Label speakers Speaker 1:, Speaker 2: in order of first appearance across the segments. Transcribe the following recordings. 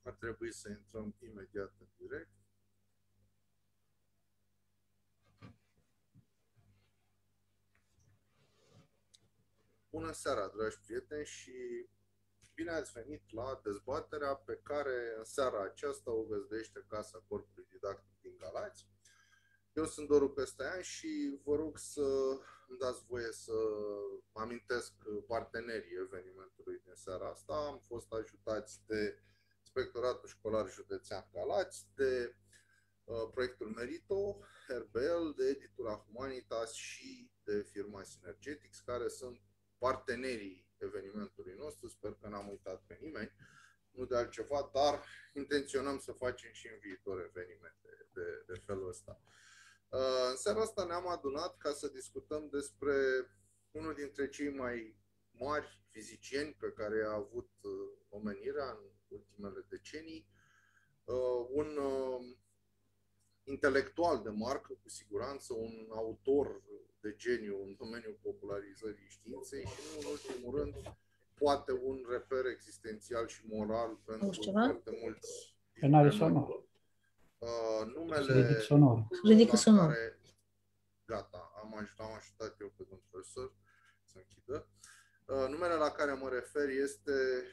Speaker 1: Ar trebui să intrăm imediat în direct. Bună seara, dragi prieteni, și bine ați venit la dezbaterea pe care în seara aceasta o găzduiește Casa Corpului Didactic din Galați. Eu sunt Doru Căstăian și vă rog să îmi dați voie să amintesc partenerii evenimentului din seara asta. Am fost ajutați de Inspectoratul Școlar Județean Galați, de proiectul Merito, RBL, de Editura Humanitas și de firma Synergetics, care sunt partenerii evenimentului nostru. Sper că n-am uitat pe nimeni, nu de altceva, dar intenționăm să facem și în viitor evenimente de felul ăsta. În seara asta ne-am adunat ca să discutăm despre unul dintre cei mai mari fizicieni pe care a avut omenirea în ultimele decenii, un intelectual de marcă, cu siguranță, un autor de geniu în domeniul popularizării științei și, nu în ultimul rând, poate un reper existențial și moral pentru foarte mulți dintre noi. Numele
Speaker 2: ridică sonor.
Speaker 1: Care... Gata, am ajutat eu pe domnul profesor să închidă. Numele la care mă refer este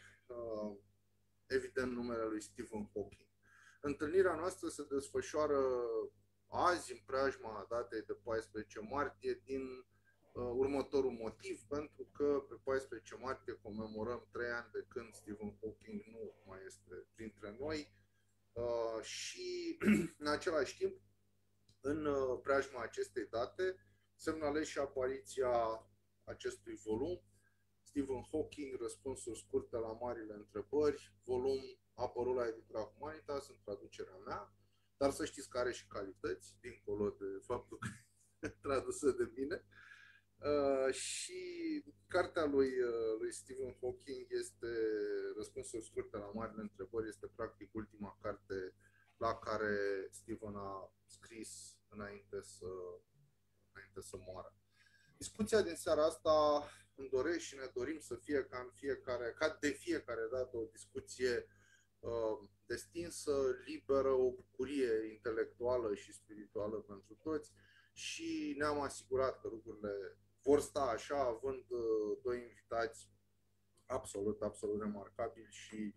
Speaker 1: evident numele lui Stephen Hawking. Întâlnirea noastră se desfășoară azi, în preajma datei de 14 martie, din următorul motiv, pentru că pe 14 martie comemorăm 3 ani de când Stephen Hawking nu mai este printre noi și, în același timp, în preajma acestei date, semnalez și apariția acestui volum, Stephen Hawking, răspunsuri scurte la marile întrebări, volum apărut la Editura Humanitas în traducerea mea, dar să știți că are și calități, dincolo de faptul că e tradusă de mine. Și cartea lui Stephen Hawking este Răspunsuri scurte la marile întrebări, este practic ultima carte la care Stephen a scris înainte să moară. Discuția din seara asta îmi doresc și ne dorim să fie ca de fiecare dată o discuție destinsă, liberă, o bucurie intelectuală și spirituală pentru toți, și ne-am asigurat că lucrurile vor sta așa, având doi invitați absolut remarcabili și,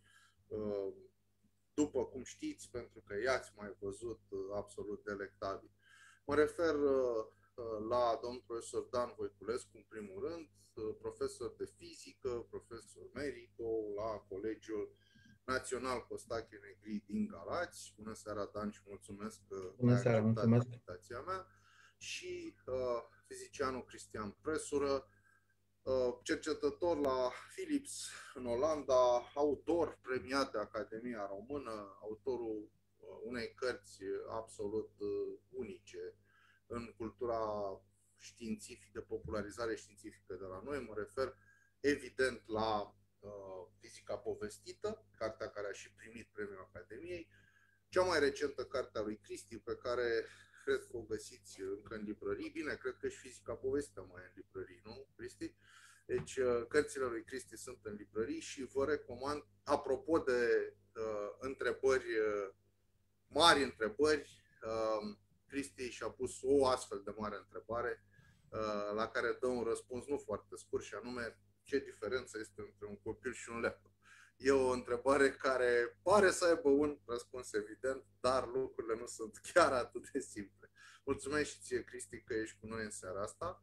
Speaker 1: după cum știți, pentru că i-ați mai văzut, absolut delectabili. Mă refer la domnul profesor Dan Voiculescu, în primul rând, profesor de fizică, profesor merito la Colegiul Național Costache Negri din Galați. Bună seara, Dan, și mulțumesc că ai acceptat invitația mea. Și fizicianul Cristian Presură, cercetător la Philips în Olanda, autor premiat de Academia Română, autorul unei cărți absolut unice în cultura științifică, de popularizare științifică de la noi. Mă refer evident la Fizica povestită, cartea care a și primit premiul Academiei, cea mai recentă carte a lui Cristi, pe care cred că o găsiți încă în librării. Bine, cred că și Fizica povestită mai e în librării, nu, Cristi? Deci, cărțile lui Cristi sunt în librării și vă recomand, apropo de întrebări, mari întrebări, Cristi și-a pus o astfel de mare întrebare la care dă un răspuns nu foarte scurt, și anume: ce diferență este între un copil și un laptop? E o întrebare care pare să aibă un răspuns evident, dar lucrurile nu sunt chiar atât de simple. Mulțumesc și ție, Cristi, că ești cu noi în seara asta.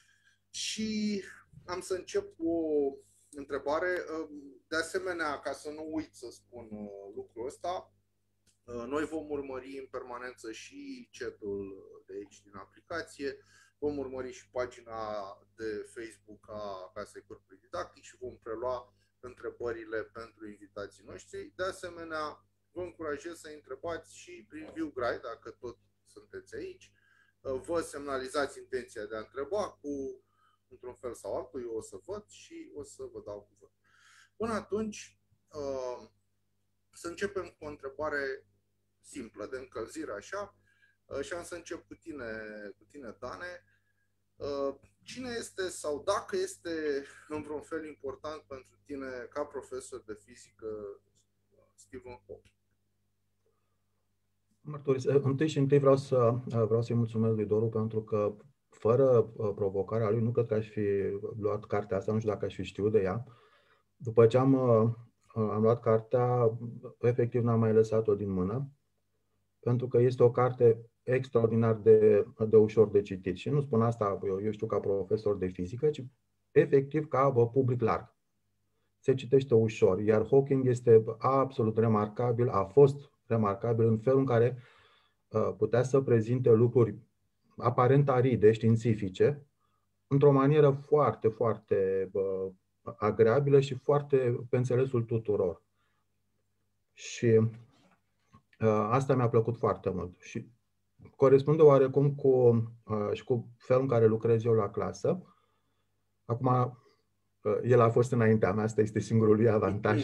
Speaker 1: Și am să încep cu o întrebare. De asemenea, ca să nu uit să spun lucrul ăsta, noi vom urmări în permanență și chat-ul de aici din aplicație, vom urmări și pagina de Facebook a Casei Corpului Didactic și vom prelua întrebările pentru invitații noștri. De asemenea, vă încurajez să întrebați și prin viu grai, dacă tot sunteți aici. Vă semnalizați intenția de a întreba într-un fel sau altul, eu o să văd și o să vă dau cuvânt. Până atunci, să începem cu o întrebare simplă, de încălzire așa, și am să încep cu tine, Dane. Cine este, sau dacă este în vreun fel important pentru tine ca profesor de fizică, Stephen Hawking?
Speaker 2: Întâi și întâi vreau să-i mulțumesc lui Doru pentru că fără provocarea lui nu cred că aș fi luat cartea asta, nu știu dacă aș fi știut de ea. După ce am luat cartea, efectiv n-am mai lăsat-o din mână, pentru că este o carte extraordinar de ușor de citit. Și nu spun asta, eu știu, ca profesor de fizică, ci efectiv ca public larg. Se citește ușor, iar Hawking este absolut remarcabil, a fost remarcabil în felul în care putea să prezinte lucruri aparent aride, științifice, într-o manieră foarte, foarte agreabilă și foarte pe înțelesul tuturor. Și asta mi-a plăcut foarte mult. Și corespunde oarecum și cu felul în care lucrez eu la clasă. Acum, el a fost înaintea mea, asta este singurul lui avantaj.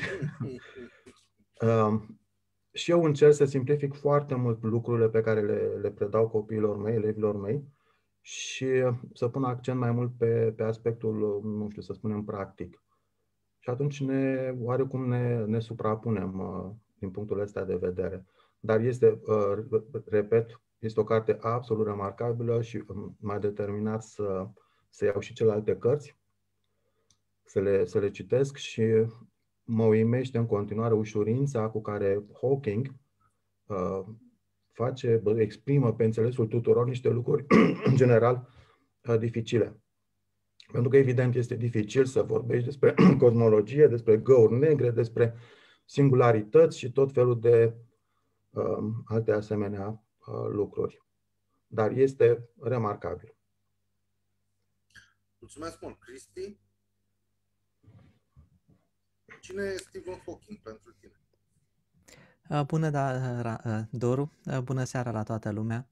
Speaker 2: Și eu încerc să simplific foarte mult lucrurile pe care le predau copiilor mei, elevilor mei, și să pun accent mai mult pe aspectul, nu știu, să spunem, practic. Și atunci oarecum ne suprapunem din punctul ăsta de vedere. Dar este, repet, este o carte absolut remarcabilă și m-a determinat să iau și celelalte cărți, să le citesc și mă uimește în continuare ușurința cu care Hawking exprimă pe înțelesul tuturor niște lucruri, în general, dificile. Pentru că, evident, este dificil să vorbești despre cosmologie, despre găuri negre, despre singularități și tot felul de alte asemenea lucruri. Dar este remarcabil.
Speaker 1: Mulțumesc mult, Cristi. Cine e Stephen Hawking pentru tine?
Speaker 3: Bună, Doru. Bună seara la toată lumea.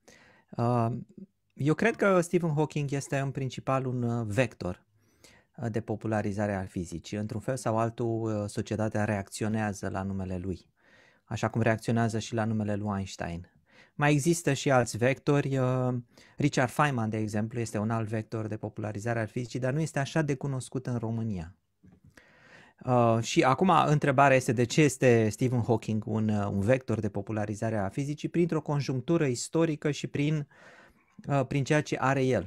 Speaker 3: Eu cred că Stephen Hawking este în principal un vector de popularizare a fizicii. Într-un fel sau altul, societatea reacționează la numele lui, așa cum reacționează și la numele lui Einstein. Mai există și alți vectori. Richard Feynman, de exemplu, este un alt vector de popularizare a fizicii, dar nu este așa de cunoscut în România. Și acum întrebarea este de ce este Stephen Hawking un vector de popularizare a fizicii? Printr-o conjunctură istorică și prin ceea ce are el.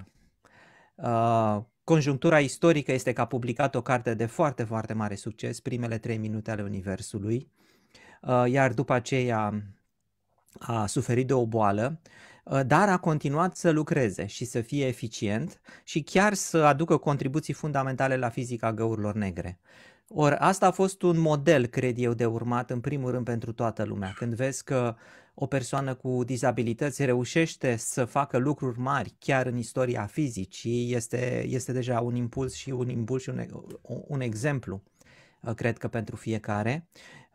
Speaker 3: Conjunctura istorică este că a publicat o carte de foarte, foarte mare succes, Primele 3 minute ale Universului, iar după aceea a suferit de o boală, dar a continuat să lucreze și să fie eficient și chiar să aducă contribuții fundamentale la fizica găurilor negre. Ori asta a fost un model, cred eu, de urmat în primul rând pentru toată lumea. Când vezi că o persoană cu dizabilități reușește să facă lucruri mari chiar în istoria fizicii, este deja un impuls și un exemplu, cred că pentru fiecare.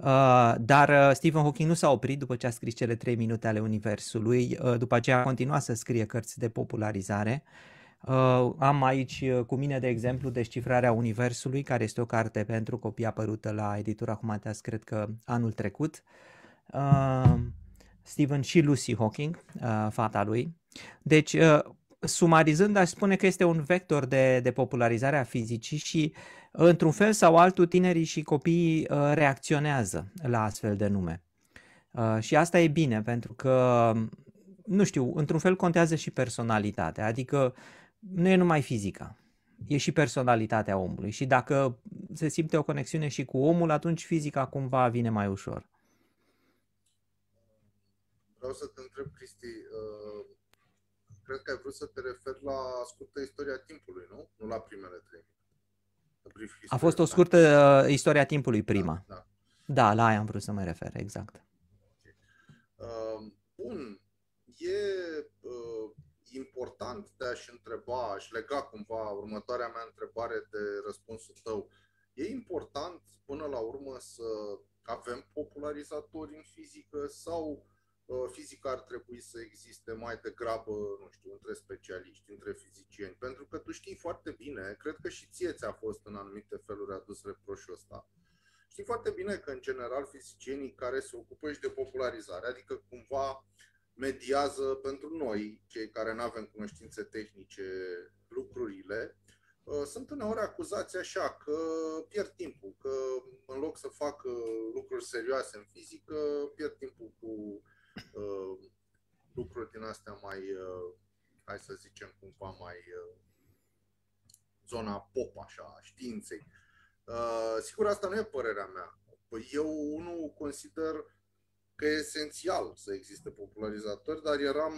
Speaker 3: Dar Stephen Hawking nu s-a oprit după ce a scris cele 3 minute ale Universului, după aceea a continuat să scrie cărți de popularizare. Am aici cu mine, de exemplu, Descifrarea Universului, care este o carte pentru copii apărută la editura Humanități, cred că anul trecut. Stephen și Lucy Hawking, fata lui. Deci, sumarizând, aș spune că este un vector de popularizare a fizicii și, într-un fel sau altul, tinerii și copiii reacționează la astfel de nume. Și asta e bine, pentru că, nu știu, într-un fel contează și personalitatea, adică nu e numai fizica, e și personalitatea omului și dacă se simte o conexiune și cu omul, atunci fizica cumva vine mai ușor.
Speaker 1: Vreau să te întreb, Cristi, cred că ai vrut să te referi la scurtă istoria timpului, nu? Nu la primele 3 minute.
Speaker 3: A fost o scurtă istoria timpului prima. Da, la aia am vrut să mă refer, exact.
Speaker 1: Okay. Bun, e important de a-și întreba, aș lega cumva următoarea mea întrebare de răspunsul tău. E important până la urmă să avem popularizatori în fizică sau fizica ar trebui să existe mai degrabă, nu știu, între specialiști, între fizicieni? Pentru că tu știi foarte bine, cred că și ție ți-a fost în anumite feluri adus reproșul ăsta. Știi foarte bine că, în general, fizicienii care se ocupă și de popularizare, adică cumva mediază pentru noi, cei care nu avem cunoștințe tehnice, lucrurile, sunt uneori acuzați așa că pierd timpul, că în loc să fac lucruri serioase în fizică, pierd timpul cu lucruri din astea mai, hai să zicem cumva mai zona pop, așa, a științei. Sigur, asta nu e părerea mea. Eu nu consider că e esențial să existe popularizatori, dar eram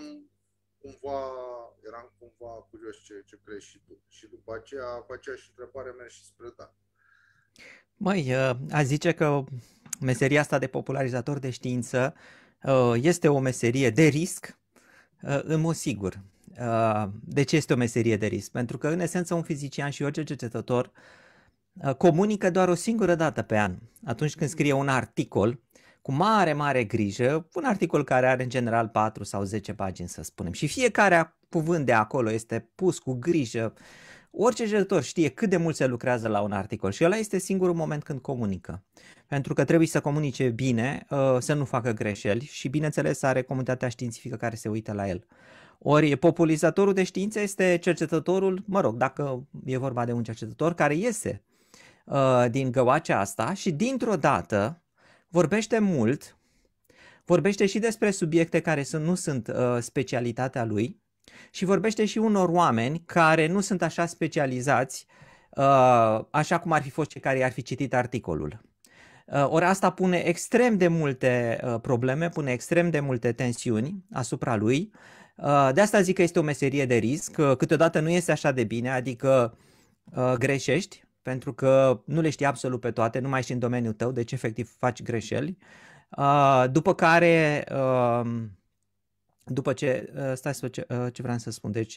Speaker 1: cumva curios ce crezi și tu. Și după aceea, cu aceeași întrebare, merg și spre Dan.
Speaker 3: Măi, a zice că meseria asta de popularizator de știință este o meserie de risc, în mod sigur. De ce este o meserie de risc? Pentru că, în esență, un fizician și orice cercetător comunică doar o singură dată pe an. Atunci când scrie un articol, cu mare, mare grijă, un articol care are în general 4 sau 10 pagini, să spunem, și fiecare cuvânt de acolo este pus cu grijă. Orice cercetător știe cât de mult se lucrează la un articol și ăla este singurul moment când comunică. Pentru că trebuie să comunice bine, să nu facă greșeli și, bineînțeles, are comunitatea științifică care se uită la el. Ori popularizatorul de știință este cercetătorul, mă rog, dacă e vorba de un cercetător care iese din găoacea asta și dintr-o dată vorbește mult, vorbește și despre subiecte care nu sunt specialitatea lui și vorbește și unor oameni care nu sunt așa specializați așa cum ar fi fost cei care i-ar fi citit articolul. Ori asta pune extrem de multe probleme, pune extrem de multe tensiuni asupra lui. De asta zic că este o meserie de risc, câteodată nu este așa de bine, adică greșești, pentru că nu le știi absolut pe toate, nu mai ești în domeniul tău, deci efectiv faci greșeli. După care, după ce, stai să ce vreau să spun, deci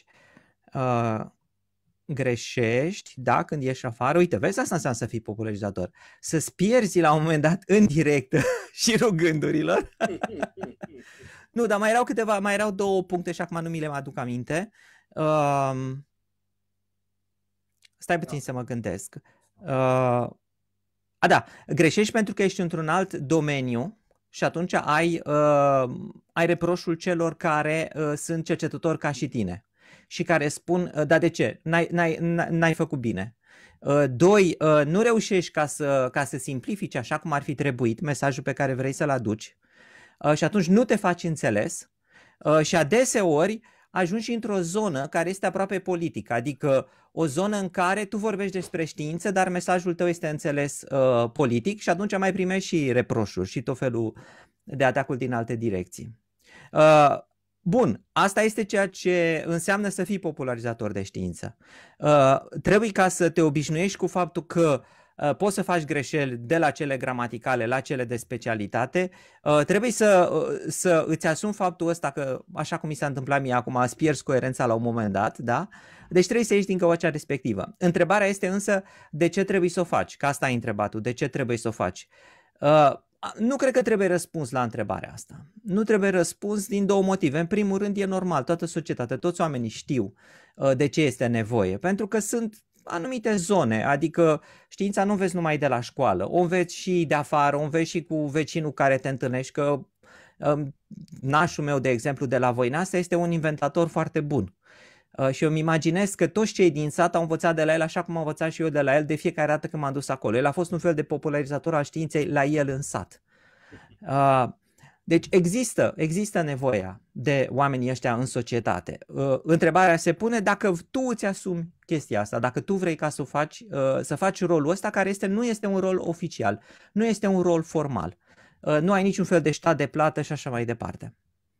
Speaker 3: greșești, da, când ieși afară, uite, vezi, asta înseamnă să fii popularizator, să-ți pierzi la un moment dat în direct șirul gândurilor. Nu, dar mai erau două puncte și acum nu mi le mai aduc aminte. Stai puțin să mă gândesc. Da, greșești pentru că ești într-un alt domeniu și atunci ai reproșul celor care sunt cercetători ca și tine și care spun, da, de ce? N-ai făcut bine. Doi, nu reușești ca să simplifici așa cum ar fi trebuit mesajul pe care vrei să-l aduci și atunci nu te faci înțeles și adeseori ajungi într-o zonă care este aproape politică, adică o zonă în care tu vorbești despre știință, dar mesajul tău este înțeles politic și atunci mai primești și reproșuri și tot felul de atacuri din alte direcții. Bun, asta este ceea ce înseamnă să fii popularizator de știință. Trebuie ca să te obișnuiești cu faptul că poți să faci greșeli de la cele gramaticale la cele de specialitate. Trebuie să îți asumi faptul ăsta că, așa cum mi s-a întâmplat mie acum, îți pierzi coerența la un moment dat, da? Deci trebuie să ieși din căuacea respectivă. Întrebarea este însă de ce trebuie să o faci? Că asta ai întrebat tu, de ce trebuie să o faci? Nu cred că trebuie răspuns la întrebarea asta. Nu trebuie răspuns din două motive. În primul rând, e normal, toată societatea, toți oamenii știu de ce este nevoie, pentru că sunt anumite zone, adică știința nu înveți numai de la școală, o înveți și de afară, o înveți și cu vecinul care te întâlnești, că nașul meu, de exemplu, de la Voineasa este un inventator foarte bun. Și eu îmi imaginez că toți cei din sat au învățat de la el așa cum am învățat și eu de la el de fiecare dată când m-am dus acolo. El a fost un fel de popularizator al științei la el în sat. Deci există nevoia de oamenii ăștia în societate. Întrebarea se pune dacă tu îți asumi chestia asta, dacă tu vrei ca să faci rolul ăsta care nu este un rol oficial, nu este un rol formal. Nu ai niciun fel de stat de plată și așa mai departe.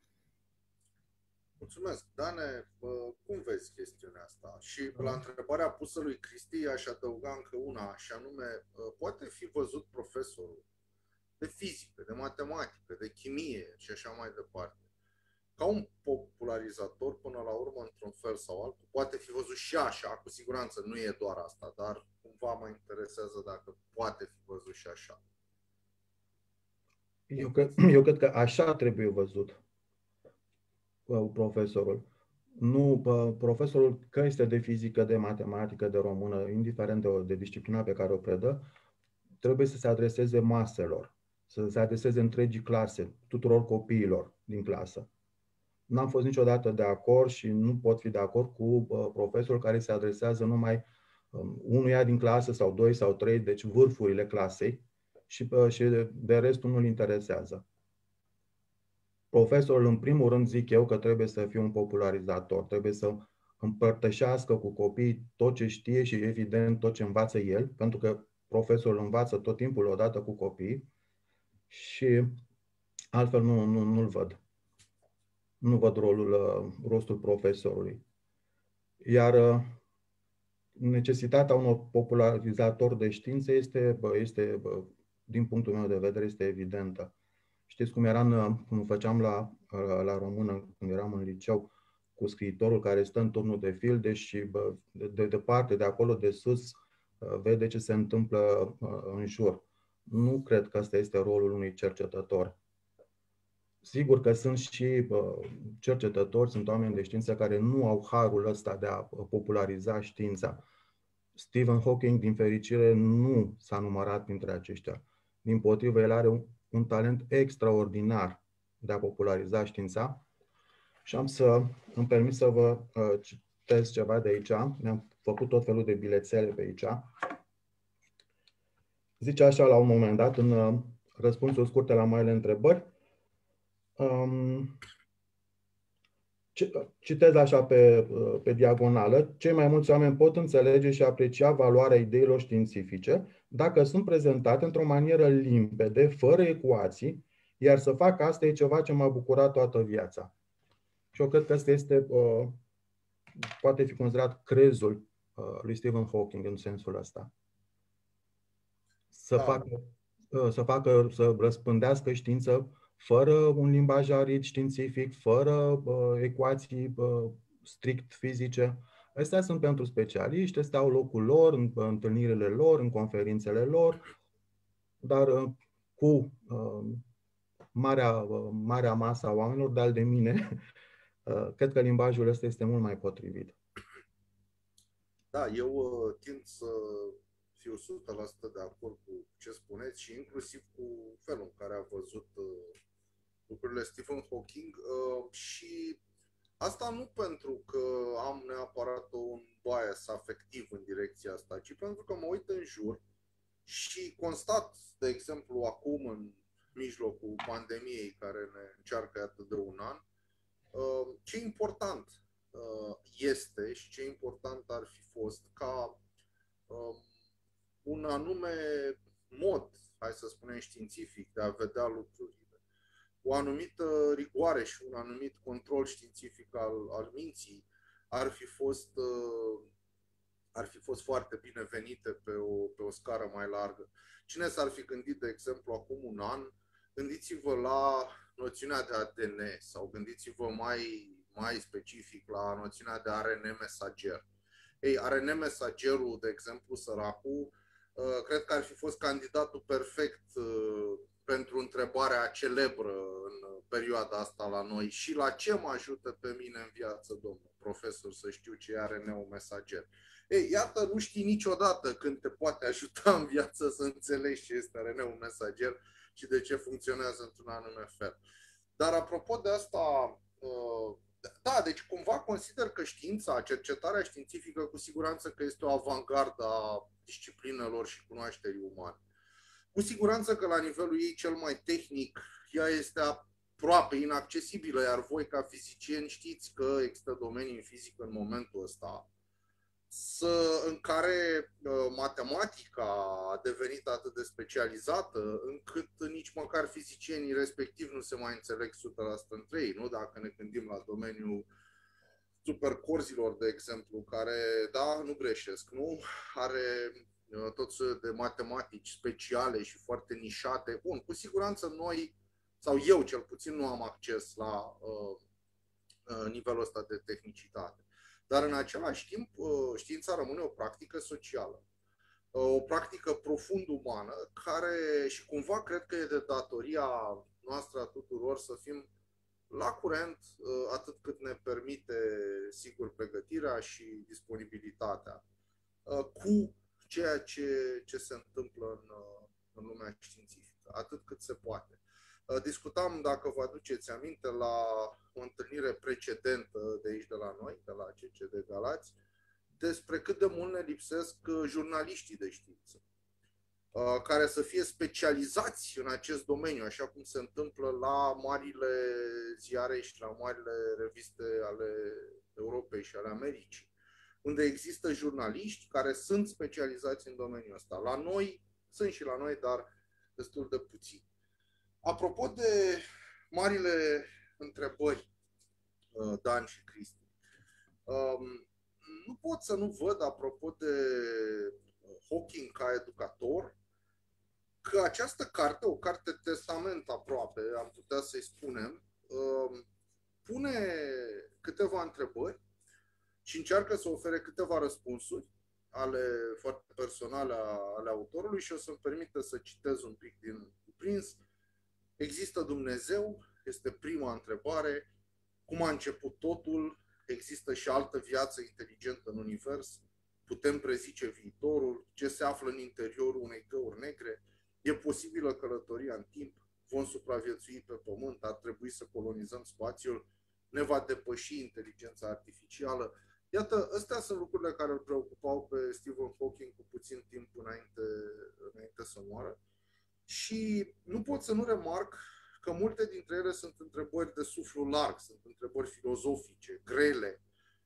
Speaker 1: Mulțumesc. Dane, cum vezi chestiunea asta? Și la întrebarea pusă lui Cristi aș adăuga încă una, și anume, poate fi văzut profesorul de fizică, de matematică, de chimie și așa mai departe, ca un popularizator până la urmă, într-un fel sau altul? Poate fi văzut și așa, cu siguranță nu e doar asta, dar cumva mă interesează dacă poate fi văzut și așa.
Speaker 2: Eu cred că așa trebuie văzut profesorul. Nu, profesorul, că este de fizică, de matematică, de română, indiferent de disciplina pe care o predă, trebuie să se adreseze maselor, să se adreseze întregii clase, tuturor copiilor din clasă. N-am fost niciodată de acord și nu pot fi de acord cu profesorul care se adresează numai unuia din clasă sau doi sau trei, deci vârfurile clasei, și de restul nu-l interesează. Profesorul, în primul rând, zic eu că trebuie să fie un popularizator, trebuie să împărtășească cu copiii tot ce știe și, evident, tot ce învață el, pentru că profesorul învață tot timpul odată cu copiii și altfel nu-l văd. Nu văd rostul profesorului. Iar necesitatea unor popularizatori de științe este, din punctul meu de vedere, este evidentă. Știți cum făceam la română când eram în liceu, cu scriitorul care stă în turnul de filde și de departe, de acolo de sus, vede ce se întâmplă în jur. Nu cred că ăsta este rolul unui cercetător. Sigur că sunt și cercetători, sunt oameni de știință care nu au harul ăsta de a populariza știința. Stephen Hawking, din fericire, nu s-a numărat printre aceștia. Dimpotrivă, el are un talent extraordinar de a populariza știința și îmi permit să vă citesc ceva de aici. Mi-am făcut tot felul de bilețele pe aici. Zice așa la un moment dat, în răspunsul scurte la marile întrebări, citez așa pe diagonală: cei mai mulți oameni pot înțelege și aprecia valoarea ideilor științifice dacă sunt prezentate într-o manieră limpede, fără ecuații, iar să fac asta e ceva ce m-a bucurat toată viața. Și eu cred că asta poate fi considerat crezul lui Stephen Hawking în sensul ăsta. Să răspândească știință fără un limbaj arid științific, fără ecuații strict fizice. Astea sunt pentru specialiști, astea au locul lor, în întâlnirile lor, în conferințele lor, dar cu marea masă a oamenilor, de-al de mine, cred că limbajul ăsta este mult mai potrivit.
Speaker 1: Da, eu tind să fiu 100% de acord cu ce spuneți și inclusiv cu felul în care a văzut lucrurile Stephen Hawking și asta nu pentru că am neapărat un bias afectiv în direcția asta, ci pentru că mă uit în jur și constat, de exemplu, acum în mijlocul pandemiei care ne încearcă atât de un an, ce important este și ce important ar fi fost ca un anume mod, hai să spunem științific, de a vedea lucrurile, o anumită rigoare și un anumit control științific al minții ar fi fost foarte binevenite pe o scară mai largă. Cine s-ar fi gândit, de exemplu, acum un an, gândiți-vă la noțiunea de ADN sau gândiți-vă mai specific la noțiunea de ARN mesager. Ei, ARN mesagerul, de exemplu, săracul, cred că ar fi fost candidatul perfect pentru întrebarea celebră în perioada asta la noi: și la ce mă ajută pe mine în viață, domnul profesor, să știu ce e ARN-ul mesager? Ei, iată, nu știi niciodată când te poate ajuta în viață să înțelegi ce este ARN-ul mesager și de ce funcționează într-un anume fel. Dar apropo de asta, da, deci cumva consider că știința, cercetarea științifică, cu siguranță că este o avangardă a disciplinelor și cunoașterii umane. Cu siguranță că la nivelul ei cel mai tehnic, ea este aproape inaccesibilă, iar voi ca fizicieni știți că există domenii în fizică în momentul ăsta în care matematica a devenit atât de specializată încât nici măcar fizicienii respectiv nu se mai înțeleg 100% între ei, nu? Dacă ne gândim la domeniul supercorzilor, de exemplu, care, da, nu greșesc, nu? Are tot soiul de matematici speciale și foarte nișate. Bun, cu siguranță noi, sau eu cel puțin, nu am acces la nivelul ăsta de tehnicitate. Dar în același timp, știința rămâne o practică socială, o practică profund umană, care și cumva cred că e de datoria noastră a tuturor să fim la curent atât cât ne permite, sigur, pregătirea și disponibilitatea cu ceea ce se întâmplă în lumea științifică, atât cât se poate. Discutam, dacă vă aduceți aminte, la o întâlnire precedentă de aici de la noi, de la CCD Galați, despre cât de mult ne lipsesc jurnaliștii de știință, care să fie specializați în acest domeniu, așa cum se întâmplă la marile ziare și la marile reviste ale Europei și ale Americii, unde există jurnaliști care sunt specializați în domeniul ăsta. La noi, sunt și la noi, dar destul de puțini. Apropo de marile întrebări, Dan și Cristi, nu pot să nu văd, apropo de Hawking ca educator, că această carte, o carte testament aproape, am putea să-i spunem, pune câteva întrebări și încearcă să ofere câteva răspunsuri foarte personale ale autorului și o să-mi permită să citez un pic din cuprins. Există Dumnezeu? Este prima întrebare. Cum a început totul? Există și altă viață inteligentă în univers? Putem prezice viitorul? Ce se află în interiorul unei găuri negre? E posibilă călătoria în timp? Vom supraviețui pe Pământ? Ar trebui să colonizăm spațiul? Ne va depăși inteligența artificială? Iată, astea sunt lucrurile care îl preocupau pe Stephen Hawking cu puțin timp înainte să moară. Și nu pot să nu remarc că multe dintre ele sunt întrebări de suflu larg, sunt întrebări filozofice, grele.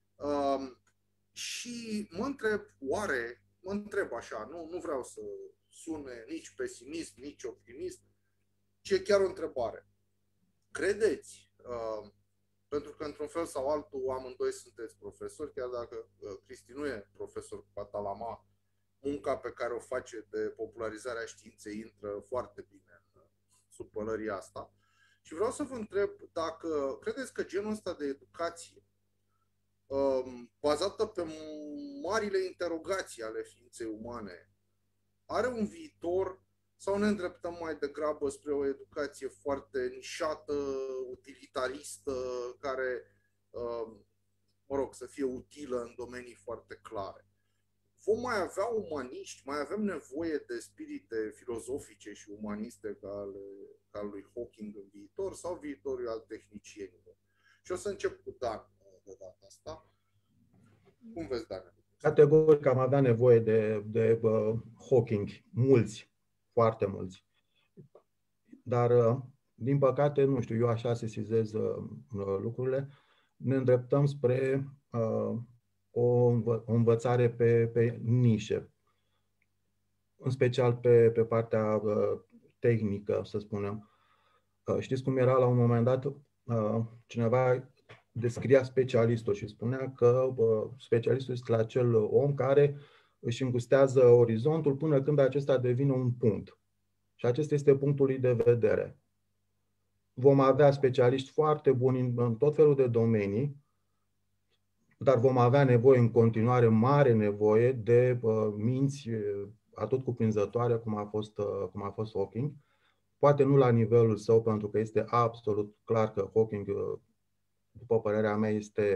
Speaker 1: Și mă întreb așa, nu vreau să sune nici pesimist, nici optimist, ci e chiar o întrebare. Credeți, pentru că într-un fel sau altul amândoi sunteți profesori, chiar dacă Cristi nu e profesor cu Patalama, munca pe care o face de popularizare a științei intră foarte bine sub pălăria asta. Și vreau să vă întreb dacă credeți că genul ăsta de educație, bazată pe marile interogații ale ființei umane, are un viitor sau ne îndreptăm mai degrabă spre o educație foarte nișată, utilitaristă, care, să fie utilă în domenii foarte clare? Vom mai avea umaniști, mai avem nevoie de spirite filozofice și umaniste ca al lui Hawking în viitor sau viitorul al tehnicienilor? Și o să încep cu Dan de data asta. Cum vezi, Dan?
Speaker 2: Categoric am avea nevoie de Hawking, mulți, foarte mulți. Dar, din păcate, nu știu, eu așa sesizez lucrurile, ne îndreptăm spre o învățare pe nișe, în special pe partea tehnică, să spunem. Știți cum era la un moment dat? Cineva descria specialistul și spunea că specialistul este acel om care își îngustează orizontul până când acesta devine un punct. Și acesta este punctul lui de vedere. Vom avea specialiști foarte buni în tot felul de domenii, dar vom avea nevoie în continuare, mare nevoie de minți atât cuprinzătoare cum a fost Hawking. Poate nu la nivelul său, pentru că este absolut clar că Hawking, după părerea mea,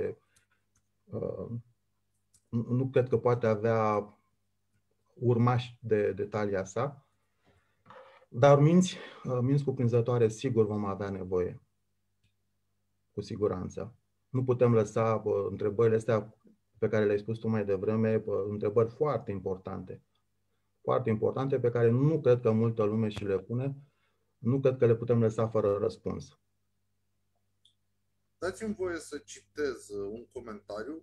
Speaker 2: nu cred că poate avea urmași de talia sa. Dar minți cuprinzătoare sigur vom avea nevoie, cu siguranță. Nu putem lăsa întrebările astea pe care le-ai spus tu mai devreme, întrebări foarte importante pe care nu cred că multă lume și le pune, nu cred că le putem lăsa fără răspuns.
Speaker 1: Dați-mi voie să citez un comentariu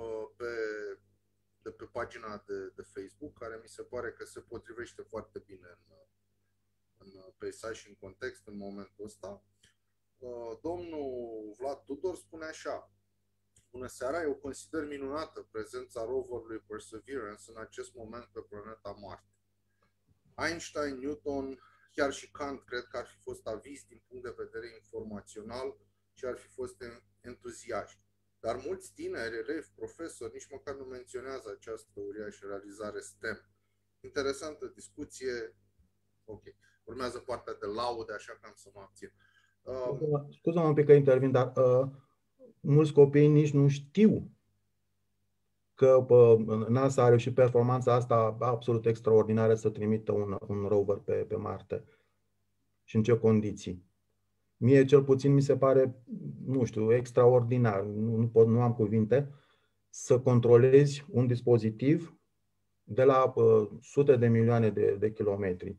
Speaker 1: de pe pagina de Facebook, care mi se pare că se potrivește foarte bine în peisaj și în context în momentul ăsta. Domnul Vlad Tudor spune așa: bună seara, eu consider minunată prezența roverului Perseverance în acest moment pe planeta Marte. Einstein, Newton, chiar și Kant cred că ar fi fost avizi din punct de vedere informațional și ar fi fost entuziaști. Dar mulți tineri, elevi, profesori, nici măcar nu menționează această uriașă realizare STEM. Interesantă discuție. Ok. Urmează partea de laude, așa că am să mă abțin.
Speaker 2: Scuze-mă un pic că intervin, dar mulți copii nici nu știu că NASA are și performanța asta absolut extraordinară să trimită un rover pe Marte. Și în ce condiții. Mie cel puțin mi se pare, nu știu, extraordinar. Nu am cuvinte. să controlezi un dispozitiv de la sute de milioane de kilometri.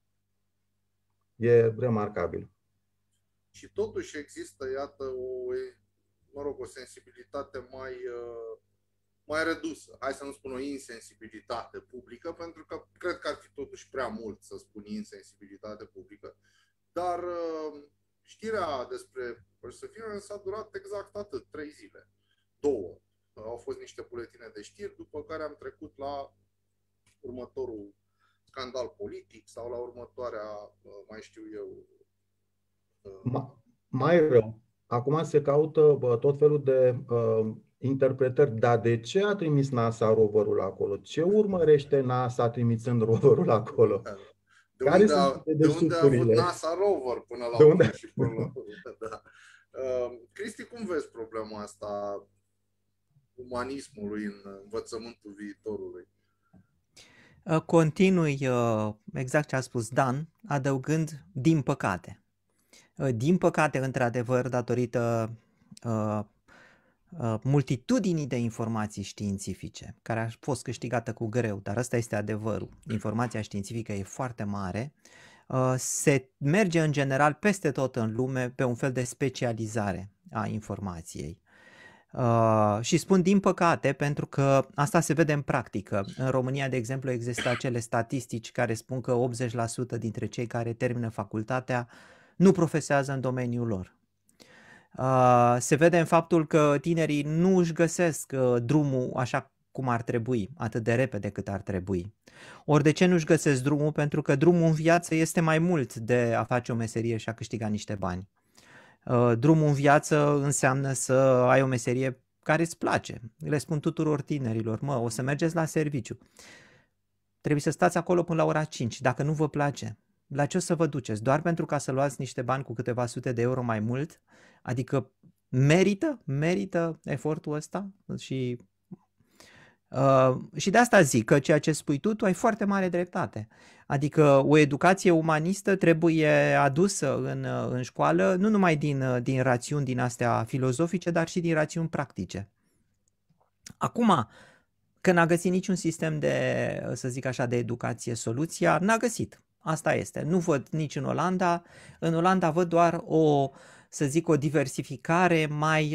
Speaker 2: E remarcabil.
Speaker 1: Și totuși există, iată, o sensibilitate mai redusă. Hai să nu spun o insensibilitate publică, pentru că cred că ar fi totuși prea mult să spun insensibilitate publică. Dar știrea despre Perseverance a durat exact atât, 3 zile. 2. Au fost niște buletine de știri, după care am trecut la următorul scandal politic sau la următoarea, mai știu eu...
Speaker 2: Mai rău, acum se caută tot felul de interpretări. Dar de ce a trimis NASA roverul acolo? Ce urmărește NASA trimițând roverul acolo?
Speaker 1: De unde a avut NASA rover până la urmă și până la urmă? Da. Cristi, cum vezi problema asta umanismului în învățământul viitorului?
Speaker 3: Continui exact ce a spus Dan, adăugând din păcate. Din păcate, într-adevăr, datorită multitudinii de informații științifice, care a fost câștigată cu greu, dar ăsta este adevărul. Informația științifică e foarte mare. Se merge în general peste tot în lume pe un fel de specializare a informației. Și spun din păcate pentru că asta se vede în practică. În România, de exemplu, există acele statistici care spun că 80% dintre cei care termină facultatea nu profesează în domeniul lor. Se vede în faptul că tinerii nu își găsesc drumul așa cum ar trebui, atât de repede cât ar trebui. Ori de ce nu își găsesc drumul? Pentru că drumul în viață este mai mult de a face o meserie și a câștiga niște bani. Drumul în viață înseamnă să ai o meserie care îți place. Le spun tuturor tinerilor, o să mergeți la serviciu. Trebuie să stați acolo până la ora 5. Dacă nu vă place, la ce o să vă duceți? Doar pentru ca să luați niște bani cu câteva sute de euro mai mult? Adică merită efortul ăsta? Și de asta zic că ceea ce spui tu ai foarte mare dreptate. Adică o educație umanistă trebuie adusă în școală, nu numai din rațiuni din astea filozofice, dar și din rațiuni practice. Acum, că n-a găsit niciun sistem de, să zic așa, de educație soluția, n-a găsit. Asta este. Nu văd nici în Olanda. În Olanda văd doar o diversificare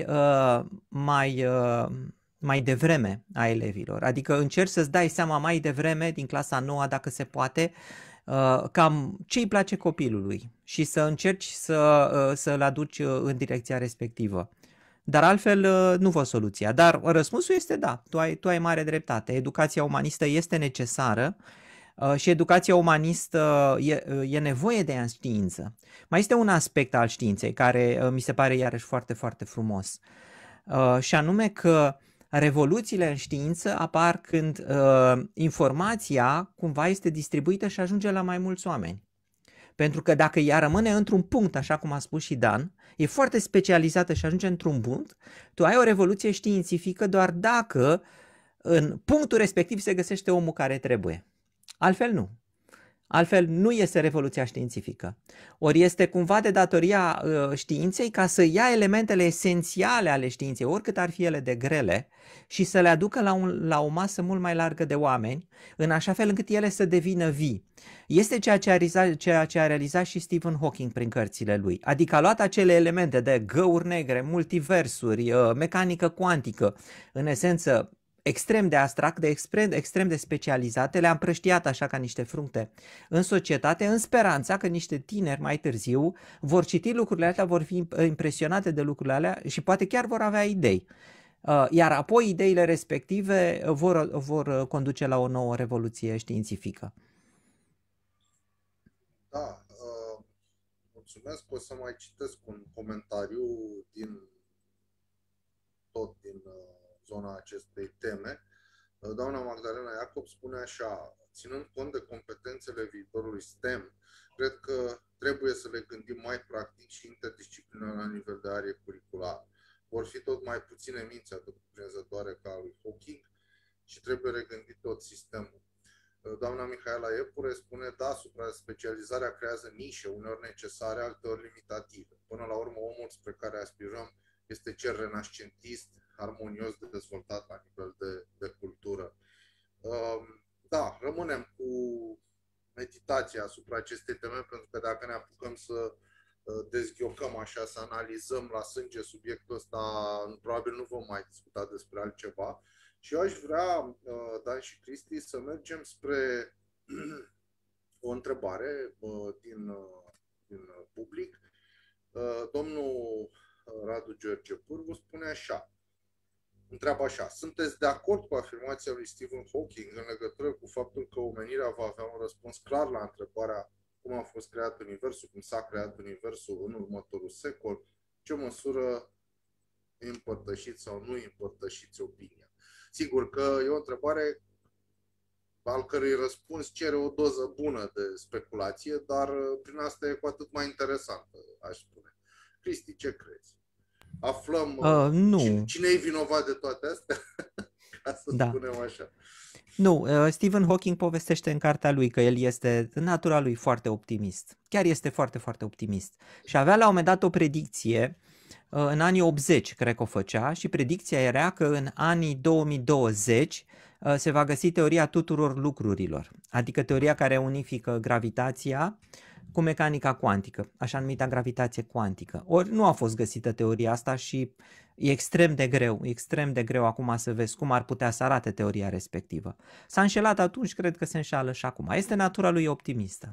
Speaker 3: mai devreme a elevilor. Adică încerci să-ți dai seama mai devreme, din clasa 9, dacă se poate, cam ce îi place copilului și să încerci să-l aduci în direcția respectivă. Dar altfel nu văd soluția. Dar răspunsul este da, tu ai mare dreptate. Educația umanistă este necesară și educația umanistă e nevoie de ea în știință. Mai este un aspect al științei care mi se pare iarăși foarte, foarte frumos. Și anume că revoluțiile în știință apar când informația cumva este distribuită și ajunge la mai mulți oameni. Pentru că dacă ea rămâne într-un punct, așa cum a spus și Dan, e foarte specializată și ajunge într-un punct, tu ai o revoluție științifică doar dacă în punctul respectiv se găsește omul care trebuie. Altfel nu. Altfel nu este revoluția științifică. Ori este cumva de datoria științei ca să ia elementele esențiale ale științei, oricât ar fi ele de grele, și să le aducă la o masă mult mai largă de oameni, în așa fel încât ele să devină vii. Este ceea ce a realizat și Stephen Hawking prin cărțile lui. Adică a luat acele elemente de găuri negre, multiversuri, mecanică cuantică, în esență extrem de abstract, extrem de specializate, le-a împrăștiat așa ca niște fructe în societate, în speranța că niște tineri mai târziu vor citi lucrurile alea, vor fi impresionate de lucrurile alea și poate chiar vor avea idei. Iar apoi ideile respective vor conduce la o nouă revoluție științifică.
Speaker 1: Da, mulțumesc. O să mai citesc un comentariu din zona acestei teme. Doamna Magdalena Iacob spune așa: ținând cont de competențele viitorului STEM, cred că trebuie să le gândim mai practic și interdisciplinar la nivel de arie curriculară. Vor fi tot mai puține minți atât cuprinzătoare ca lui Hawking și trebuie regândit tot sistemul. Doamna Mihaela Iepure spune: da, supra-specializarea creează nișe, uneori necesare, alteori limitative. Până la urmă, omul spre care aspirăm este cel renascentist, armonios dezvoltat la nivel de cultură. Da, rămânem cu meditația asupra acestei teme, pentru că dacă ne apucăm să dezghiocăm așa, să analizăm la sânge subiectul ăsta, probabil nu vom mai discuta despre altceva. Și eu aș vrea, Dan și Cristi, să mergem spre o întrebare din public. Domnul Radu George Pârvu spune așa, întreabă așa: sunteți de acord cu afirmația lui Stephen Hawking în legătură cu faptul că omenirea va avea un răspuns clar la întrebarea cum a fost creat Universul, cum s-a creat Universul în următorul secol? Ce măsură împărtășiți sau nu împărtășiți opinia? Sigur că e o întrebare al cărui răspuns cere o doză bună de speculație, dar prin asta e cu atât mai interesantă, aș spune. Cristi, ce crezi? Aflăm
Speaker 3: nu.
Speaker 1: Cine e vinovat de toate astea? Ca să spunem așa.
Speaker 3: Nu, Stephen Hawking povestește în cartea lui că el este, în natura lui, foarte optimist. Chiar este foarte, foarte optimist. Și avea la un moment dat o predicție, în anii 80, cred că o făcea, și predicția era că în anii 2020 se va găsi teoria tuturor lucrurilor, adică teoria care unifică gravitația cu mecanica cuantică, așa numita gravitație cuantică. Ori nu a fost găsită teoria asta și e extrem de greu acum să vezi cum ar putea să arate teoria respectivă. S-a înșelat atunci, cred că se înșală și acum. Este natura lui optimistă.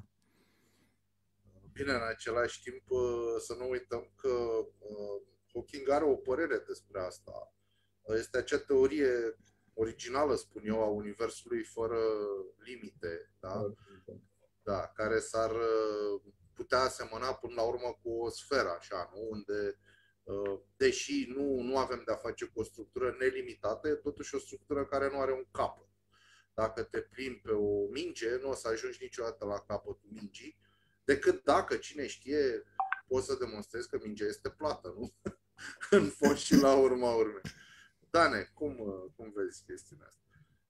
Speaker 1: Bine, în același timp să nu uităm că Hawking are o părere despre asta. Este acea teorie originală, spun eu, a Universului fără limite, da? Da, care s-ar putea asemăna până la urmă cu o sferă, așa, nu? Unde, deși nu avem de-a face cu o structură nelimitată, e totuși o structură care nu are un capăt. Dacă te plimbi pe o minge, nu o să ajungi niciodată la capătul mingii, decât dacă, cine știe, poți să demonstrezi că mingea este plată, nu? În fond și la urma urmei. Dane, cum vezi chestiunea asta?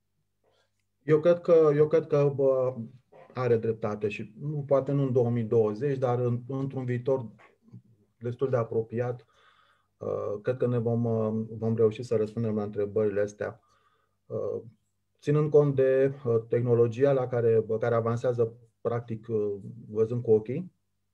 Speaker 2: Eu cred că are dreptate și poate nu în 2020, dar într-un viitor destul de apropiat, cred că ne vom reuși să răspundem la întrebările astea, ținând cont de tehnologia care avansează practic văzând cu ochii.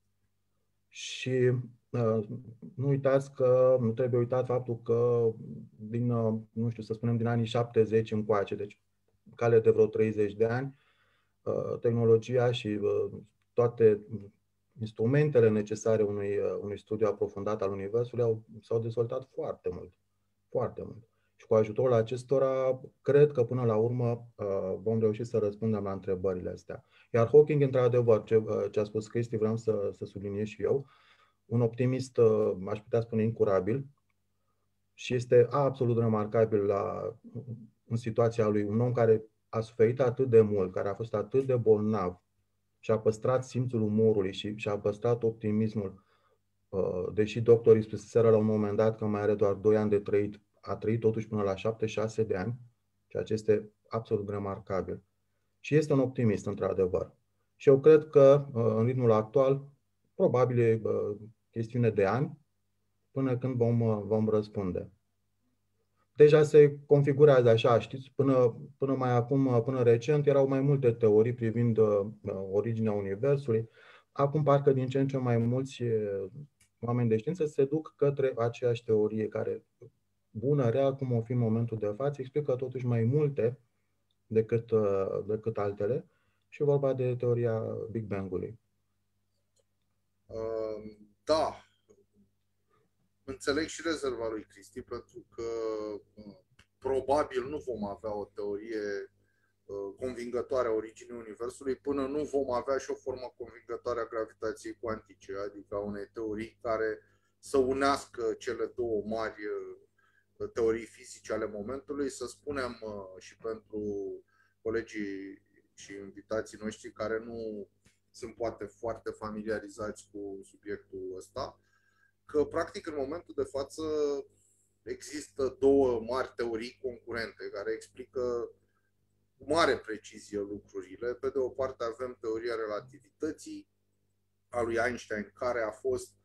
Speaker 2: Și nu uitați că nu trebuie uitat faptul că din anii 70 încoace, deci cale de vreo 30 de ani, tehnologia și toate instrumentele necesare unui studiu aprofundat al Universului s-au dezvoltat foarte mult. Foarte mult. Și cu ajutorul acestora, cred că până la urmă vom reuși să răspundem la întrebările astea. Iar Hawking, într-adevăr, ce a spus Cristi, vreau să subliniez și eu, un optimist, aș putea spune, incurabil, și este absolut remarcabil în situația lui, un om care a suferit atât de mult, care a fost atât de bolnav și a păstrat simțul umorului și a păstrat optimismul, deși doctorii spuseseră la un moment dat că mai are doar 2 ani de trăit, a trăit totuși până la 76 de ani, ceea ce este absolut remarcabil. Și este un optimist, într-adevăr. Și eu cred că, în ritmul actual, probabil e chestiune de ani până când vom răspunde. Deja se configurează așa, știți, până mai acum, până recent, erau mai multe teorii privind originea Universului. Acum parcă din ce în ce mai mulți oameni de știință se duc către aceeași teorie care, bună, rea, cum o fi în momentul de față, explică totuși mai multe decât altele și vorba de teoria Big Bang-ului.
Speaker 1: Da. Înțeleg și rezerva lui Cristi, pentru că probabil nu vom avea o teorie convingătoare a originii Universului până nu vom avea și o formă convingătoare a gravitației cuantice, adică a unei teorii care să unească cele două mari teorii fizice ale momentului, să spunem și pentru colegii și invitații noștri care nu sunt poate foarte familiarizați cu subiectul ăsta, că practic în momentul de față există două mari teorii concurente care explică cu mare precizie lucrurile. Pe de o parte avem teoria relativității a lui Einstein, care a fost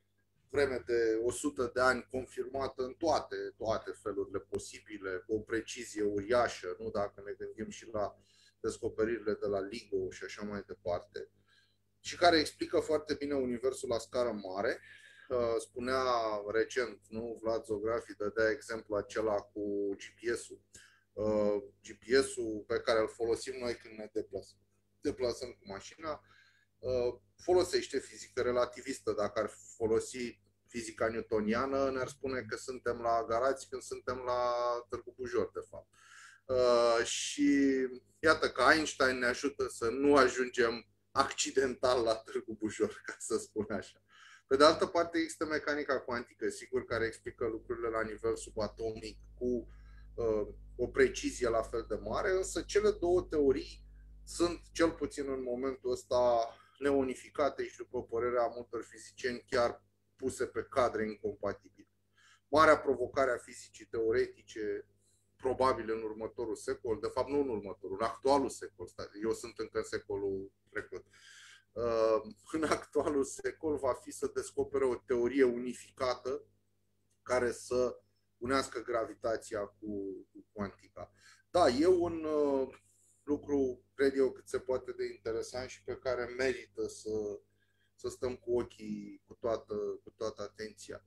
Speaker 1: vreme de 100 de ani confirmată în toate felurile posibile, cu o precizie uriașă, nu, dacă ne gândim și la descoperirile de la LIGO și așa mai departe, și care explică foarte bine universul la scară mare. Spunea recent, nu, Vlad Zografi dădea exemplu acela cu GPS-ul. GPS-ul pe care îl folosim noi când ne deplasăm cu mașina folosește fizică relativistă. Dacă ar folosi fizica newtoniană, ne-ar spune că suntem la Galați când suntem la Târgu Bujor, de fapt. Și iată că Einstein ne ajută să nu ajungem accidental la Târgu Bujor, ca să spun așa. Pe de altă parte, există mecanica cuantică, sigur, care explică lucrurile la nivel subatomic cu o precizie la fel de mare, însă cele două teorii sunt, cel puțin în momentul ăsta, neunificate și, după părerea multor fizicieni, chiar puse pe cadre incompatibile. Marea provocare a fizicii teoretice, probabil în următorul secol, de fapt nu în următorul, în actualul secol, eu sunt încă în secolul trecut, în actualul secol va fi să descopere o teorie unificată care să unească gravitația cu cuantica. Da, e un lucru, cred eu, cât se poate de interesant și pe care merită să stăm cu ochii cu toată atenția.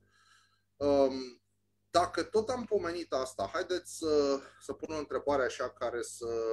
Speaker 1: Dacă tot am pomenit asta, haideți să pun o întrebare așa care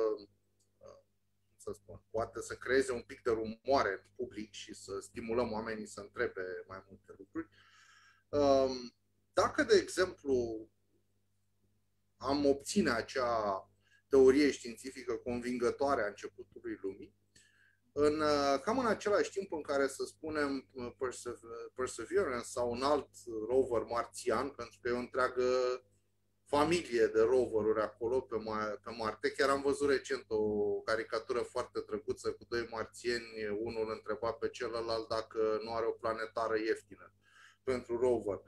Speaker 1: să spun, poate să creeze un pic de rumoare în public și să stimulăm oamenii să întrebe mai multe lucruri. Dacă, de exemplu, am obține acea teorie științifică convingătoare a începutului lumii, cam în același timp în care, să spunem, Perseverance sau un alt rover marțian, pentru că e o întreagă familie de roveruri acolo pe Marte. Chiar am văzut recent o caricatură foarte drăguță cu doi marțieni, unul îl întreba pe celălalt dacă nu are o planetară ieftină pentru rover.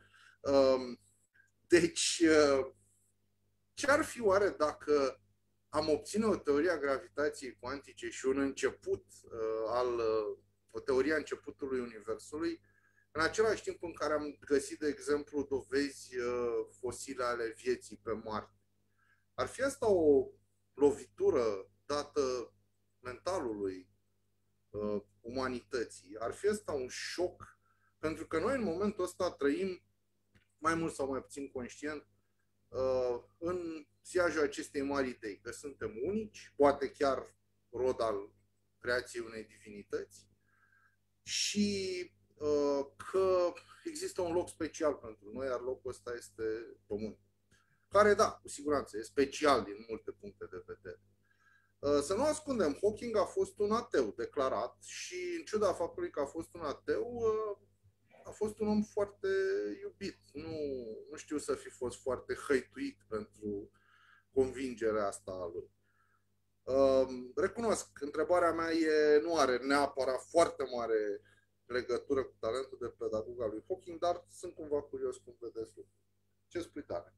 Speaker 1: Deci, ce ar fi oare dacă am obține o teorie a gravitației cuantice și un început o teorie a începutului Universului, în același timp în care am găsit, de exemplu, dovezi fosile ale vieții pe Marte? Ar fi asta o lovitură dată mentalului umanității? Ar fi asta un șoc? Pentru că noi în momentul ăsta trăim, mai mult sau mai puțin conștient, în siajul acestei mari idei, că suntem unici, poate chiar rod al creației unei divinități, și că există un loc special pentru noi, iar locul ăsta este Pământul, care, da, cu siguranță, e special din multe puncte de vedere. Să nu ascundem, Hawking a fost un ateu declarat și, în ciuda faptului că a fost un ateu, a fost un om foarte iubit. Nu știu să fi fost foarte hăituit pentru convingerea asta a lui. Recunosc, întrebarea mea nu are neapărat foarte mare legătură cu talentul de pedagog al lui Hawking, dar sunt cumva curios cum vedeți lucrurile. Ce spui, Tare?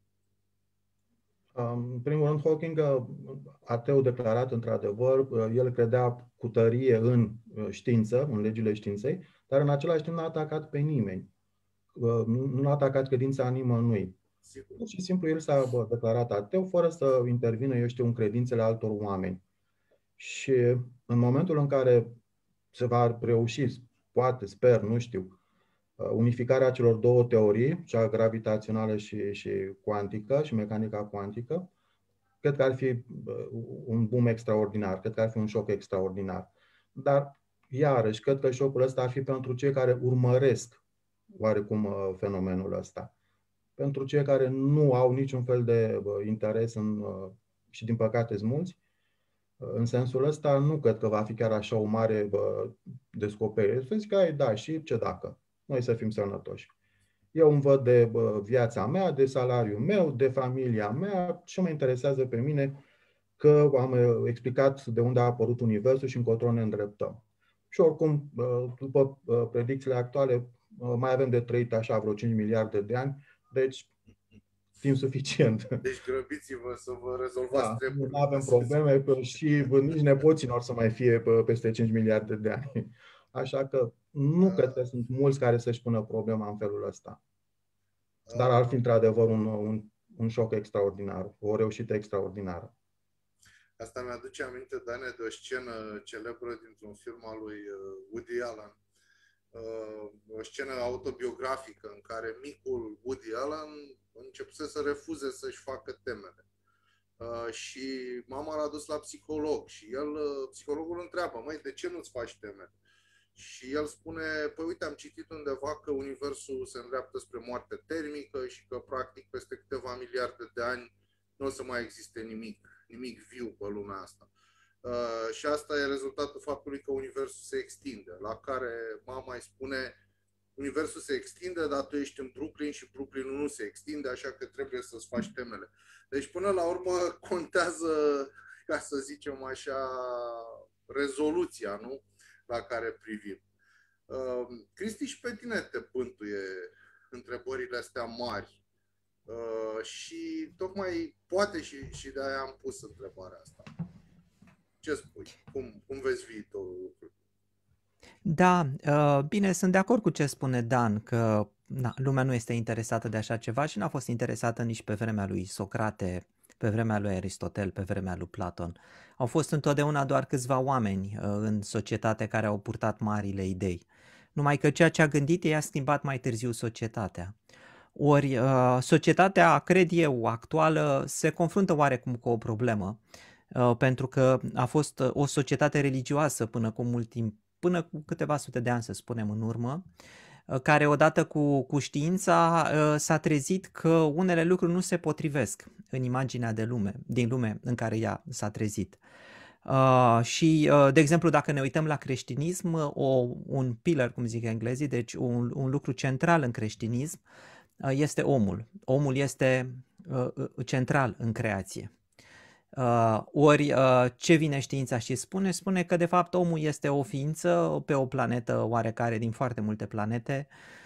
Speaker 2: În primul rând, Hawking, ateu declarat, într-adevăr, el credea cu tărie în știință, în legile științei, dar în același timp n-a atacat pe nimeni. Nu a atacat credința nimănui. Pur și simplu el s-a declarat ateu fără să intervină, eu știu, în credințele altor oameni. Și în momentul în care se va reuși, poate, sper, nu știu, unificarea celor două teorii, cea gravitațională și cuantică, și mecanica cuantică, cred că ar fi un boom extraordinar, cred că ar fi un șoc extraordinar. Dar, iarăși, cred că șocul ăsta ar fi pentru cei care urmăresc oarecum fenomenul ăsta. Pentru cei care nu au niciun fel de interes și, din păcate, sunt mulți, în sensul ăsta, nu cred că va fi chiar așa o mare descoperire. Să zic că, da, și ce dacă? Noi să fim sănătoși. Eu îmi văd de viața mea, de salariul meu, de familia mea, ce mă interesează pe mine că am explicat de unde a apărut Universul și încotro ne îndreptăm. Și oricum, după predicțiile actuale, mai avem de trăit așa vreo 5 miliarde de ani, deci timp suficient.
Speaker 1: Deci grăbiți-vă să vă rezolvați treburile.
Speaker 2: Nu avem probleme și nici nepoții nu or să mai fie peste 5 miliarde de ani. Așa că Nu cred că sunt mulți care să-și pună problema în felul ăsta. Dar ar fi într-adevăr un șoc extraordinar, o reușită extraordinară.
Speaker 1: Asta mi-aduce aminte, Dane, de o scenă celebră dintr-un film al lui Woody Allen. O scenă autobiografică în care micul Woody Allen începuse să refuze să-și facă temele. Și mama l-a dus la psiholog și psihologul întreabă, măi, de ce nu-ți faci temele? Și el spune, păi uite, am citit undeva că universul se îndreaptă spre moarte termică și că practic peste câteva miliarde de ani nu o să mai existe nimic viu pe lumea asta. Și asta e rezultatul faptului că universul se extinde, la care mama îi spune, universul se extinde, dar tu ești în Brooklyn și Brooklyn nu se extinde, așa că trebuie să-ți faci temele. Deci până la urmă contează, ca să zicem așa, rezoluția, nu? La care privim. Cristi, și pe tine te bântuie întrebările astea mari și tocmai poate și de aia am pus întrebarea asta. Ce spui? Cum vezi viitorul?
Speaker 3: Da, bine, sunt de acord cu ce spune Dan, că lumea nu este interesată de așa ceva și n-a fost interesată nici pe vremea lui Socrate, pe vremea lui Aristotel, pe vremea lui Platon. Au fost întotdeauna doar câțiva oameni în societate care au purtat marile idei. Numai că ceea ce a gândit ei a schimbat mai târziu societatea. Ori societatea, cred eu, actuală se confruntă oarecum cu o problemă, pentru că a fost o societate religioasă până cu câteva sute de ani, să spunem, în urmă, care odată cu știința s-a trezit că unele lucruri nu se potrivesc în imaginea din lume în care ea s-a trezit. Și, de exemplu, dacă ne uităm la creștinism, un pillar, cum zic englezii, deci un lucru central în creștinism este omul. Omul este central în creație. Ori ce vine știința și spune că de fapt omul este o ființă pe o planetă oarecare din foarte multe planete,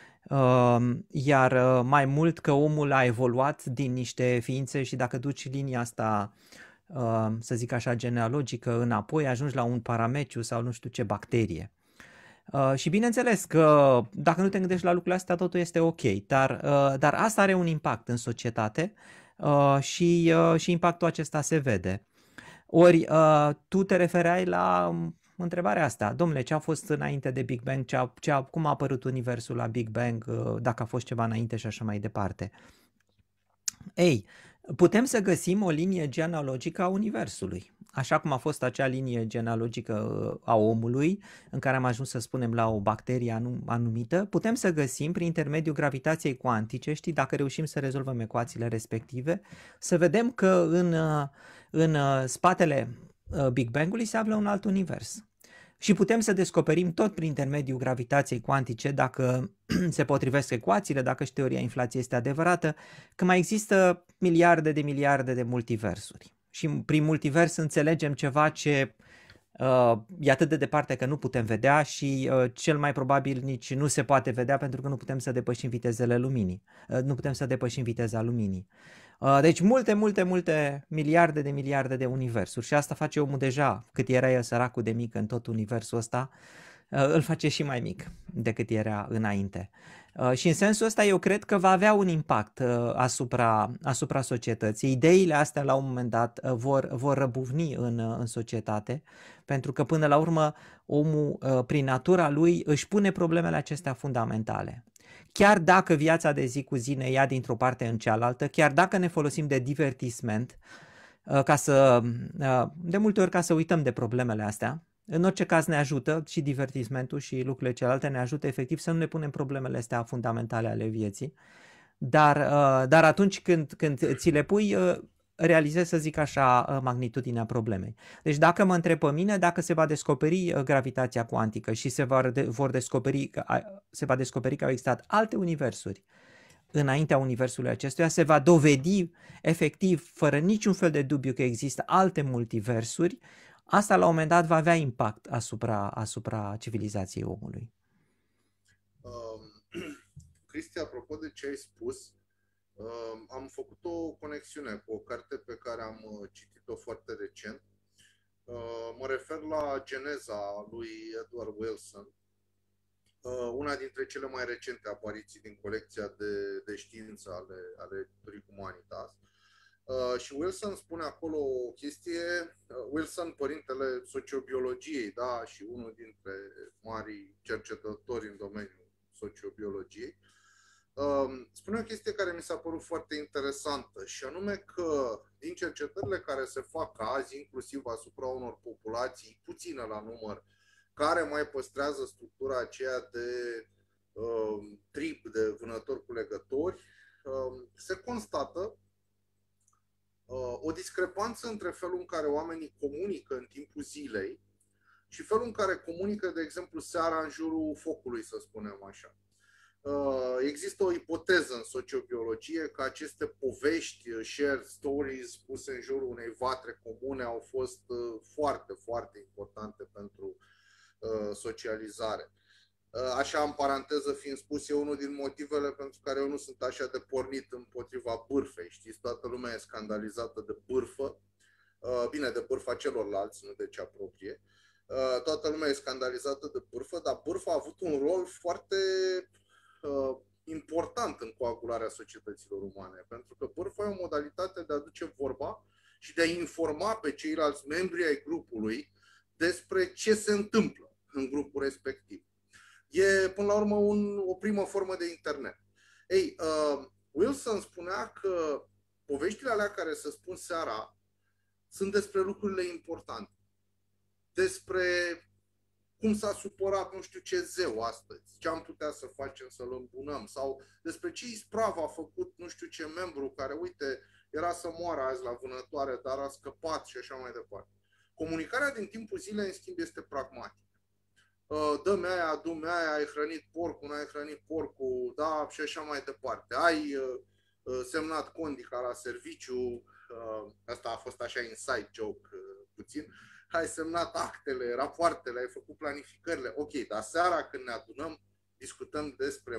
Speaker 3: iar mai mult că omul a evoluat din niște ființe și dacă duci linia asta, să zic așa, genealogică înapoi, ajungi la un parameciu sau nu știu ce bacterie. Și bineînțeles că dacă nu te gândești la lucrurile astea, totul este ok, dar asta are un impact în societate. Și impactul acesta se vede. Ori tu te refereai la întrebarea asta, domnule, ce a fost înainte de Big Bang, cum a apărut universul la Big Bang, dacă a fost ceva înainte și așa mai departe. Ei, putem să găsim o linie genealogică a universului, așa cum a fost acea linie genealogică a omului, în care am ajuns să spunem la o bacterie anumită, putem să găsim prin intermediul gravitației cuantice, știi, dacă reușim să rezolvăm ecuațiile respective, să vedem că în spatele Big Bang-ului se află un alt univers. Și putem să descoperim tot prin intermediul gravitației cuantice, dacă se potrivesc ecuațiile, dacă și teoria inflației este adevărată, că mai există miliarde de multiversuri. Și prin multivers înțelegem ceva ce e atât de departe că nu putem vedea și cel mai probabil nici nu se poate vedea pentru că nu putem să depășim vitezele luminii. Nu putem să depășim viteza luminii. Deci multe miliarde de universuri și asta face omul deja, cât era el săracul de mic în tot universul ăsta, îl face și mai mic decât era înainte. Și în sensul ăsta eu cred că va avea un impact asupra societății. Ideile astea la un moment dat vor răbuvni în societate, pentru că până la urmă omul prin natura lui își pune problemele acestea fundamentale. Chiar dacă viața de zi cu zi ne ia dintr-o parte în cealaltă, chiar dacă ne folosim de divertisment, de multe ori ca să uităm de problemele astea, în orice caz ne ajută și divertismentul și lucrurile celelalte ne ajută efectiv să nu ne punem problemele astea fundamentale ale vieții, dar atunci când ți le pui, realizezi, să zic așa, magnitudinea problemei. Deci dacă mă întreb pe mine, dacă se va descoperi gravitația cuantică și se va descoperi că au existat alte universuri înaintea universului acestuia, se va dovedi efectiv, fără niciun fel de dubiu, că există alte multiversuri, asta la un moment dat va avea impact asupra civilizației omului.
Speaker 1: Cristi, apropo de ce ai spus, am făcut o conexiune cu o carte pe care am citit-o foarte recent. Mă refer la Geneza lui Edward Wilson. una dintre cele mai recente apariții din colecția de știință ale Ric Humanitas. Și Wilson spune acolo o chestie, Wilson, părintele sociobiologiei, da, și unul dintre marii cercetători în domeniul sociobiologiei, spune o chestie care mi s-a părut foarte interesantă, și anume că din cercetările care se fac azi, inclusiv asupra unor populații puține la număr, care mai păstrează structura aceea de trib, de vânători cu legători, se constată o discrepanță între felul în care oamenii comunică în timpul zilei și felul în care comunică, de exemplu, seara în jurul focului, să spunem așa. Există o ipoteză în sociobiologie că aceste povești, shared stories, puse în jurul unei vatre comune, au fost foarte, foarte importante pentru socializare. Așa, în paranteză fiind spus, e unul din motivele pentru care eu nu sunt așa de pornit împotriva bârfei. Știți, toată lumea e scandalizată de bârfă, bine, de bârfa celorlalți, nu de cea proprie. Toată lumea e scandalizată de bârfă, dar bârfa a avut un rol foarte important în coagularea societăților umane, pentru că bârfa e o modalitate de a duce vorba și de a informa pe ceilalți membri ai grupului despre ce se întâmplă în grupul respectiv. E, până la urmă, o primă formă de internet. Ei, Wilson spunea că poveștile alea care se spun seara sunt despre lucrurile importante. Despre cum s-a supărat nu știu ce zeu astăzi, ce am putea să facem să-l îmbunăm, sau despre ce ispravă a făcut nu știu ce membru care, uite, era să moară azi la vânătoare, dar a scăpat și așa mai departe. Comunicarea din timpul zilei, în schimb, este pragmatică. Dă-mi aia, adu-mi aia, ai hrănit porcul, n-ai hrănit porcul, da, și așa mai departe. Ai semnat condica la serviciu, asta a fost așa inside joke puțin, ai semnat actele, rapoartele, ai făcut planificările, ok, dar seara când ne adunăm, discutăm despre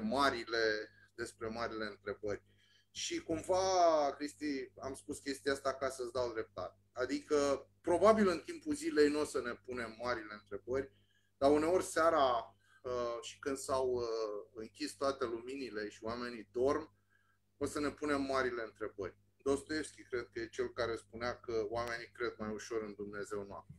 Speaker 1: marile întrebări. Și cumva, Cristi, am spus chestia asta ca să-ți dau dreptate. Adică, probabil în timpul zilei nu o să ne punem marile întrebări, dar uneori seara și când s-au închis toate luminile și oamenii dorm, o să ne punem marile întrebări. Dostoevski cred că e cel care spunea că oamenii cred mai ușor în Dumnezeu noapte.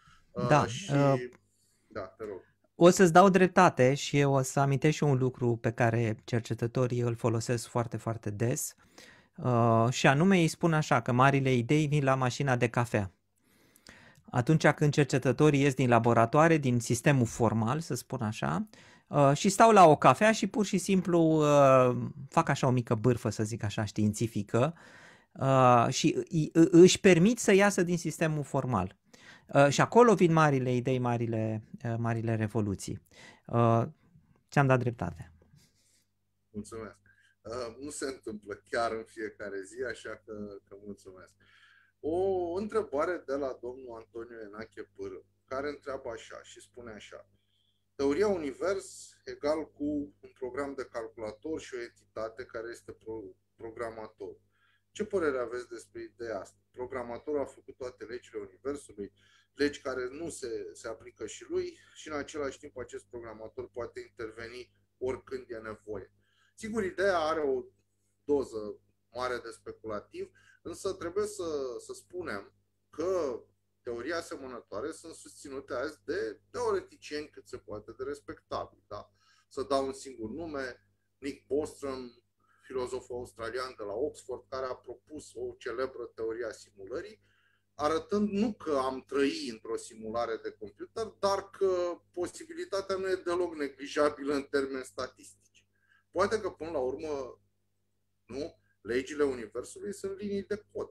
Speaker 1: Da, te rog.
Speaker 3: O să-ți dau dreptate și eu o să amintesc și un lucru pe care cercetătorii îl folosesc foarte, foarte des, și anume ei spun așa, că marile idei vin la mașina de cafea. Atunci când cercetătorii ies din laboratoare, din sistemul formal, să spun așa, și stau la o cafea și pur și simplu fac așa o mică bârfă, să zic așa, științifică, și își permit să iasă din sistemul formal. Și acolo vin marile idei, marile revoluții. Ți-am dat dreptate.
Speaker 1: Mulțumesc. Nu se întâmplă chiar în fiecare zi, așa că mulțumesc. O întrebare de la domnul Antonio Enache Pâră, care întreabă așa și spune așa: teoria univers egal cu un program de calculator și o entitate care este programator. Ce părere aveți despre ideea asta? Programatorul a făcut toate legile universului, legi care nu se aplică și lui, și în același timp acest programator poate interveni oricând e nevoie. Sigur, ideea are o doză mare de speculativ, însă trebuie să spunem că teorii asemănătoare sunt susținute azi de teoreticieni cât se poate de respectabili. Da? Să dau un singur nume: Nick Bostrom, filozoful australian de la Oxford, care a propus o celebră teorie a simulării, arătând nu că am trăit într-o simulare de computer, dar că posibilitatea nu e deloc neglijabilă în termeni statistici. Poate că, până la urmă, nu, legile universului sunt linii de cod.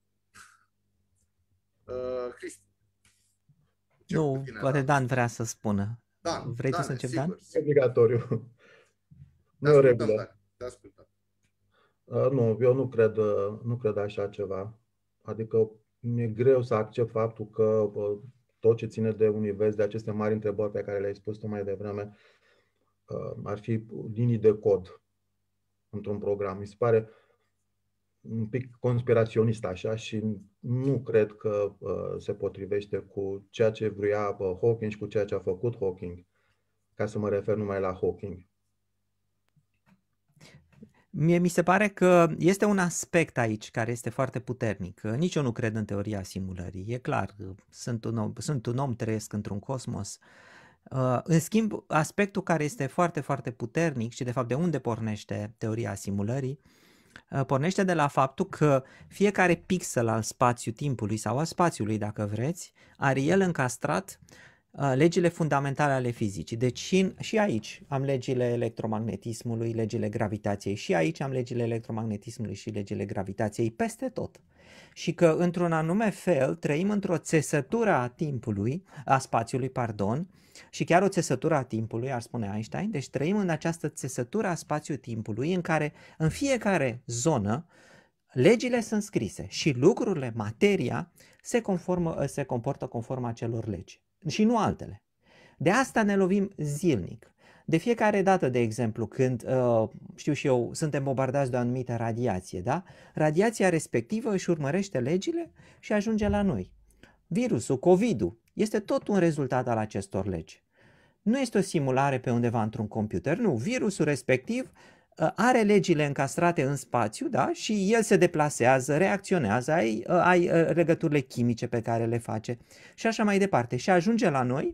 Speaker 1: Cristi.
Speaker 3: Nu, poate Dan vrea să spună.
Speaker 1: Dan,
Speaker 3: vrei tu să începi, Dan?
Speaker 2: Obligatoriu.
Speaker 1: Nu e o regulă. Te ascultăm.
Speaker 2: Nu, eu nu cred așa ceva. Adică mi-e greu să accept faptul că tot ce ține de univers, de aceste mari întrebări pe care le-ai spus tu mai devreme, ar fi linii de cod într-un program. Mi se pare un pic conspiraționist așa și nu cred că se potrivește cu ceea ce vrea Hawking și cu ceea ce a făcut Hawking. ca să mă refer numai la Hawking.
Speaker 3: Mie mi se pare că este un aspect aici care este foarte puternic. Nici eu nu cred în teoria simulării. E clar, sunt un om, trăiesc într-un cosmos. În schimb, aspectul care este foarte, foarte puternic și de fapt de unde pornește teoria simulării, pornește de la faptul că fiecare pixel al spațiu-timpului sau al spațiului, dacă vreți, are el încastrat legile fundamentale ale fizicii. Deci și aici am legile electromagnetismului, legile gravitației, și aici am legile electromagnetismului și legile gravitației, peste tot. Și că într-un anume fel trăim într-o țesătură a timpului, a spațiului, pardon, și chiar o țesătură a timpului, ar spune Einstein, deci trăim în această țesătură a spațiu-timpului în care în fiecare zonă legile sunt scrise și lucrurile, materia, se comportă conform acelor legi și nu altele. De asta ne lovim zilnic. De fiecare dată, de exemplu, când, știu și eu, suntem bombardați de o anumită radiație, da? Radiația respectivă își urmărește legile și ajunge la noi. Virusul, COVID-ul, este tot un rezultat al acestor legi. Nu este o simulare pe undeva într-un computer, nu. Virusul respectiv are legile încastrate în spațiu, da? Și el se deplasează, reacționează, ai legăturile chimice pe care le face și așa mai departe. Și ajunge la noi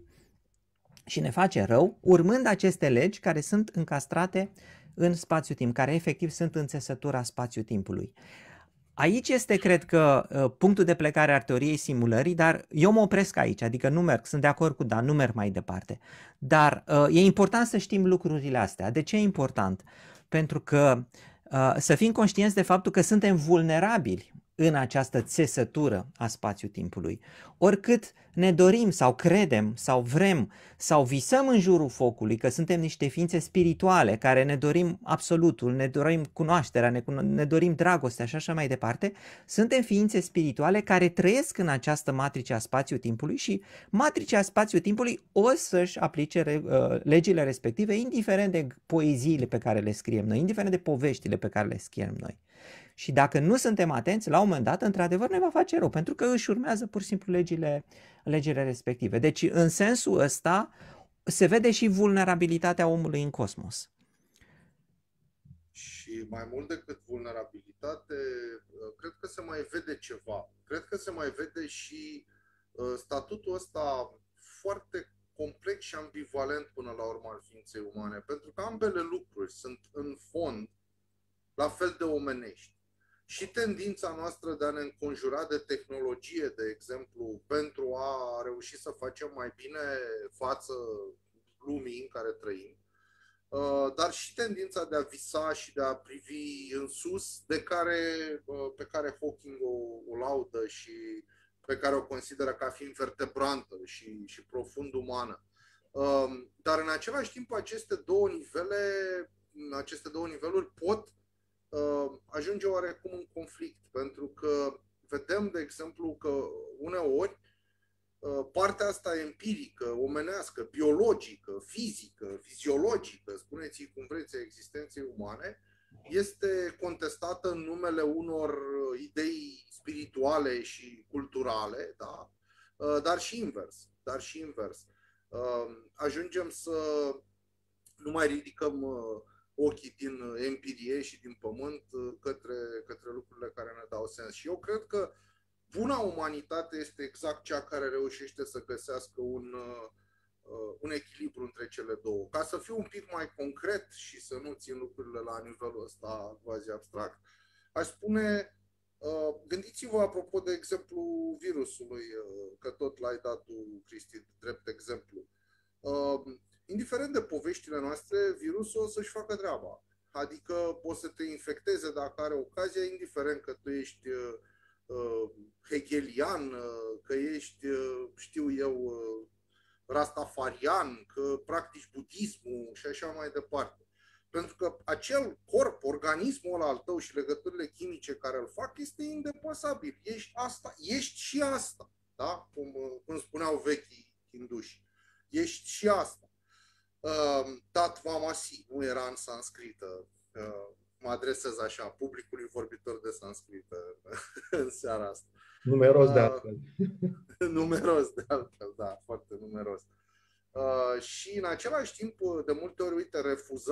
Speaker 3: și ne face rău, urmând aceste legi care sunt încastrate în spațiu-timp, care efectiv sunt în țesătura spațiu-timpului. Aici este, cred că, punctul de plecare al teoriei simulării, dar eu mă opresc aici, adică nu merg, sunt de acord cu Dan, nu merg mai departe. Dar e important să știm lucrurile astea. De ce e important? Pentru că să fim conștienți de faptul că suntem vulnerabili în această țesătură a spațiu-timpului. Oricât ne dorim sau credem sau vrem sau visăm în jurul focului că suntem niște ființe spirituale care ne dorim absolutul, ne dorim cunoașterea, ne dorim dragostea și așa mai departe, suntem ființe spirituale care trăiesc în această matrice a spațiu-timpului și matricea spațiu-timpului o să-și aplice legile respective, indiferent de poeziile pe care le scriem noi, indiferent de poveștile pe care le scriem noi. Și dacă nu suntem atenți, la un moment dat, într-adevăr, ne va face rău, pentru că își urmează pur și simplu legile respective. Deci, în sensul ăsta, se vede și vulnerabilitatea omului în cosmos.
Speaker 1: Și mai mult decât vulnerabilitate, cred că se mai vede ceva. Cred că se mai vede și statutul ăsta foarte complex și ambivalent până la urmă al ființei umane, pentru că ambele lucruri sunt în fond la fel de omenești. Și tendința noastră de a ne înconjura de tehnologie, de exemplu, pentru a reuși să facem mai bine față lumii în care trăim, dar și tendința de a visa și de a privi în sus, pe care Hawking o laudă și pe care o consideră ca fiind vertebrantă și profund umană. Dar în același timp aceste două niveluri pot ajunge oarecum în conflict, pentru că vedem, de exemplu, că uneori partea asta empirică, omenească, biologică, fizică, fiziologică, spuneți-i cum vreți, a existenței umane, este contestată în numele unor idei spirituale și culturale, da? Dar și invers. Ajungem să nu mai ridicăm ochii din empirie și din pământ către lucrurile care ne dau sens. Și eu cred că buna umanitate este exact cea care reușește să găsească un echilibru între cele două. Ca să fiu un pic mai concret și să nu țin lucrurile la nivelul ăsta quasi abstract, aș spune, gândiți-vă apropo de exemplu virusului, că tot l-ai dat tu, Cristi, drept exemplu. Indiferent de poveștile noastre, virusul o să-și facă treaba. Adică poți să te infecteze dacă are ocazia, indiferent că tu ești hegelian, că ești, știu eu, rastafarian, că practici budismul și așa mai departe. Pentru că acel corp, organismul ăla al tău și legăturile chimice care îl fac este indepasabil. Ești și asta, da? Cum spuneau vechii hinduși. Ești și asta. Tatvamasi, nu era în sanscrită. Mă adresez așa publicului vorbitor de sanscrită în seara asta.
Speaker 2: Numeros de altfel.
Speaker 1: Numeros de altfel, da, foarte numeros. Și în același timp, de multe ori, uite,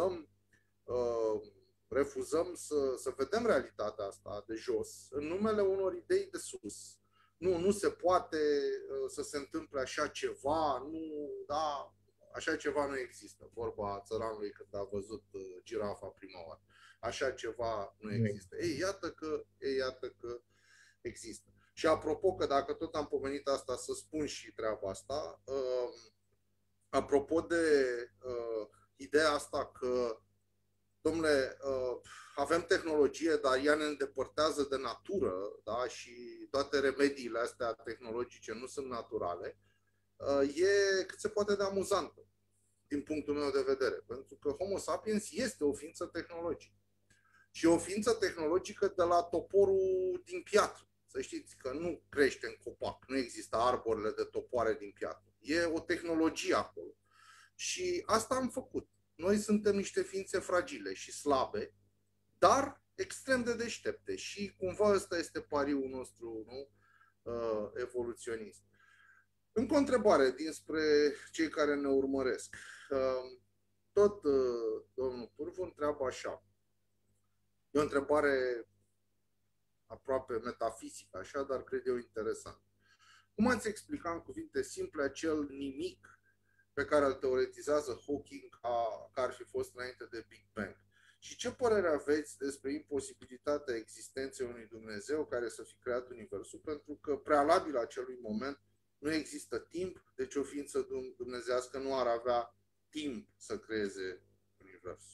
Speaker 1: refuzăm să vedem realitatea asta de jos în numele unor idei de sus. Nu se poate să se întâmple așa ceva, da, așa ceva nu există. Vorba țăranului când a văzut girafa prima oară. Așa ceva nu există. Ei, iată că există. Și apropo că dacă tot am pomenit asta, să spun și treaba asta, apropo de ideea asta că, domnule, avem tehnologie, dar ea ne îndepărtează de natură, da? Și toate remediile astea tehnologice nu sunt naturale, e cât se poate de amuzantă, din punctul meu de vedere. Pentru că Homo sapiens este o ființă tehnologică. Și o ființă tehnologică de la toporul din piatră. Să știți că nu crește în copac, nu există arborile de topoare din piatră. E o tehnologie acolo. Și asta am făcut. Noi suntem niște ființe fragile și slabe, dar extrem de deștepte. Și cumva ăsta este pariul nostru, nu? Evoluționist. Încă o întrebare dinspre cei care ne urmăresc. Tot domnul Pârvu întreabă așa. E o întrebare aproape metafizică, așa, dar cred eu interesant. Cum ați explica în cuvinte simple acel nimic pe care îl teoretizează Hawking că ar fi fost înainte de Big Bang? Și ce părere aveți despre imposibilitatea existenței unui Dumnezeu care să fi creat Universul? Pentru că prealabil acelui moment nu există timp, deci o ființă dumnezească nu ar avea timp să creeze Universul.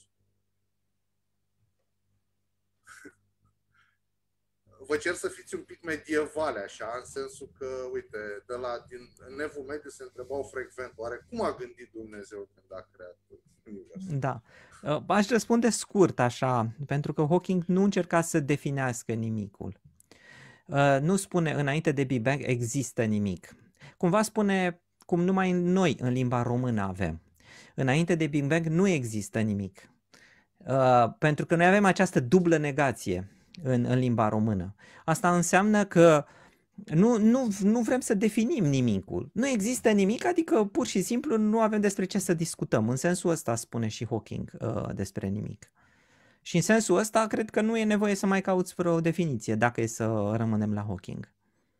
Speaker 1: Vă cer să fiți un pic medievale, așa, în sensul că, uite, în Evul Mediu se întrebau frecvent, oare cum a gândit Dumnezeu când a creat Universul?
Speaker 3: Da. Aș răspunde scurt, așa, pentru că Hawking nu încerca să definească nimicul. Nu spune înainte de Big Bang există nimic. Cumva spune cum numai noi în limba română avem. Înainte de Big Bang nu există nimic. Pentru că noi avem această dublă negație în limba română. Asta înseamnă că nu vrem să definim nimicul. Nu există nimic, adică pur și simplu nu avem despre ce să discutăm. În sensul ăsta spune și Hawking despre nimic. Și în sensul ăsta cred că nu e nevoie să mai cauți vreo definiție dacă e să rămânem la Hawking.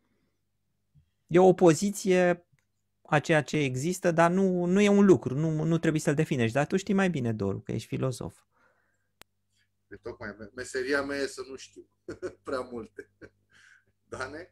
Speaker 3: E o poziție a ceea ce există, dar nu e un lucru, nu trebuie să-l definești. Dar tu știi mai bine, Doru, că ești filozof.
Speaker 1: De tocmai, meseria mea e să nu știu prea multe. Dane?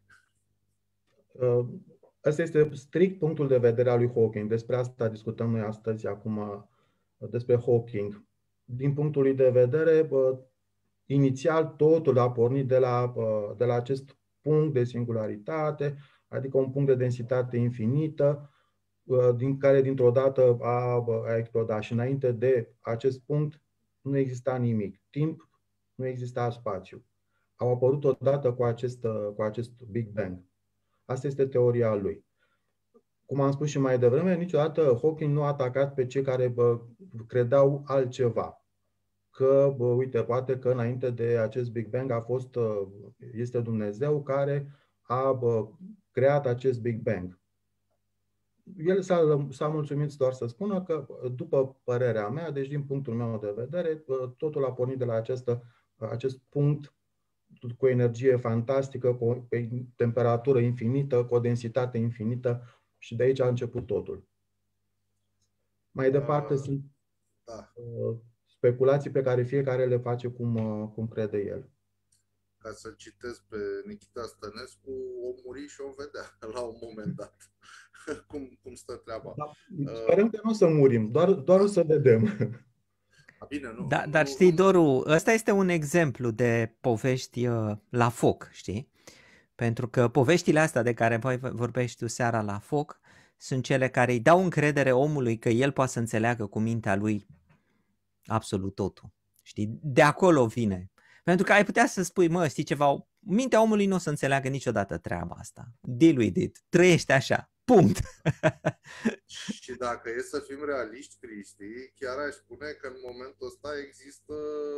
Speaker 2: Asta este strict punctul de vedere al lui Hawking. Despre asta discutăm noi astăzi, acum, despre Hawking. Din punctul lui de vedere, inițial totul a pornit de la acest punct de singularitate, adică un punct de densitate infinită, din care dintr-o dată a explodat. Și înainte de acest punct nu exista nimic. Timp, nu exista spațiu. Au apărut odată cu acest Big Bang. Asta este teoria lui. Cum am spus și mai devreme, niciodată Hawking nu a atacat pe cei care credeau altceva. Că, uite, poate că înainte de acest Big Bang este Dumnezeu care a creat acest Big Bang. El s-a mulțumit doar să spună că, după părerea mea, deci din punctul meu de vedere, totul a pornit de la acest punct cu o energie fantastică, cu o temperatură infinită, cu o densitate infinită și de aici a început totul. Mai departe sunt speculații pe care fiecare le face cum crede el.
Speaker 1: Ca să citesc pe Nikita Stănescu, o muri și o vedea la un moment dat cum stă treaba.
Speaker 2: Da, sperăm că nu o să murim, doar o să vedem.
Speaker 1: Bine, nu.
Speaker 3: Dar știi, Doru, ăsta este un exemplu de povești la foc, știi? Pentru că poveștile astea de care voi vorbești tu seara la foc sunt cele care îi dau încredere omului că el poate să înțeleagă cu mintea lui absolut totul. Știi? De acolo vine. Pentru că ai putea să spui, știi ceva, mintea omului nu o să înțeleagă niciodată treaba asta. Deal with it. Trăiește așa. Punct.
Speaker 1: Și dacă e să fim realiști, Cristi, chiar aș spune că în momentul ăsta există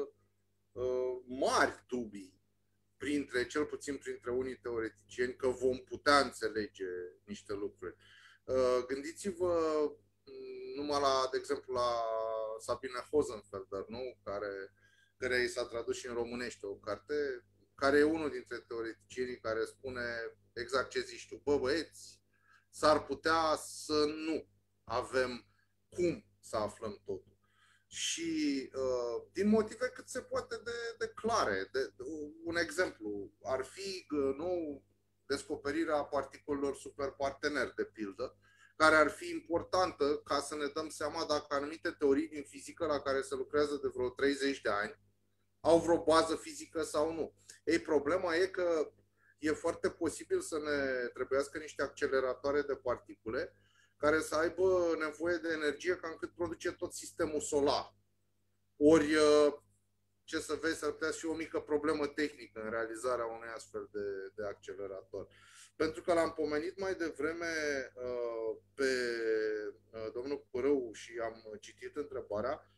Speaker 1: mari dubii, cel puțin printre unii teoreticieni, că vom putea înțelege niște lucruri. Gândiți-vă numai de exemplu, la Sabine Hosenfelder, nu? Care i s-a tradus și în românește o carte, care e unul dintre teoreticienii care spune exact ce zici tu. Bă, băieți, s-ar putea să nu avem cum să aflăm totul. Și din motive cât se poate de clare. Un exemplu ar fi descoperirea particulelor superparteneri, de pildă, care ar fi importantă ca să ne dăm seama dacă anumite teorii din fizică la care se lucrează de vreo 30 de ani au vreo bază fizică sau nu. Ei, problema e că e foarte posibil să ne trebuiască niște acceleratoare de particule care să aibă nevoie de energie cam cât produce tot sistemul solar. Ori, ce să vezi, ar putea fi o mică problemă tehnică în realizarea unui astfel de accelerator. Pentru că l-am pomenit mai devreme pe domnul Părău și am citit întrebarea,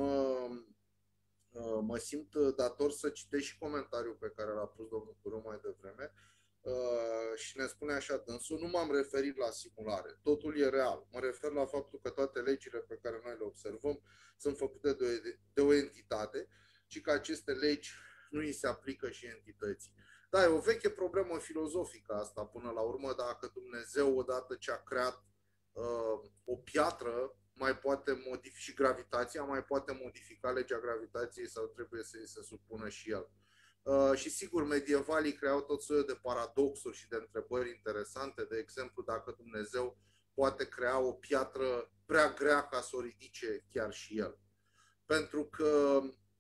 Speaker 1: mă simt dator să citesc și comentariul pe care l-a pus domnul Părău mai devreme și ne spune așa dânsul: nu m-am referit la simulare, totul e real. Mă refer la faptul că toate legile pe care noi le observăm sunt făcute de o entitate și că aceste legi nu îi se aplică și entității. Da, e o veche problemă filozofică asta până la urmă, dacă Dumnezeu, odată ce a creat o piatră, mai poate modifica și gravitația, mai poate modifica legea gravitației sau trebuie să îi se supună și el. Și sigur, medievalii creau tot soiul de paradoxuri și de întrebări interesante. De exemplu, dacă Dumnezeu poate crea o piatră prea grea ca să o ridice chiar și el. Pentru că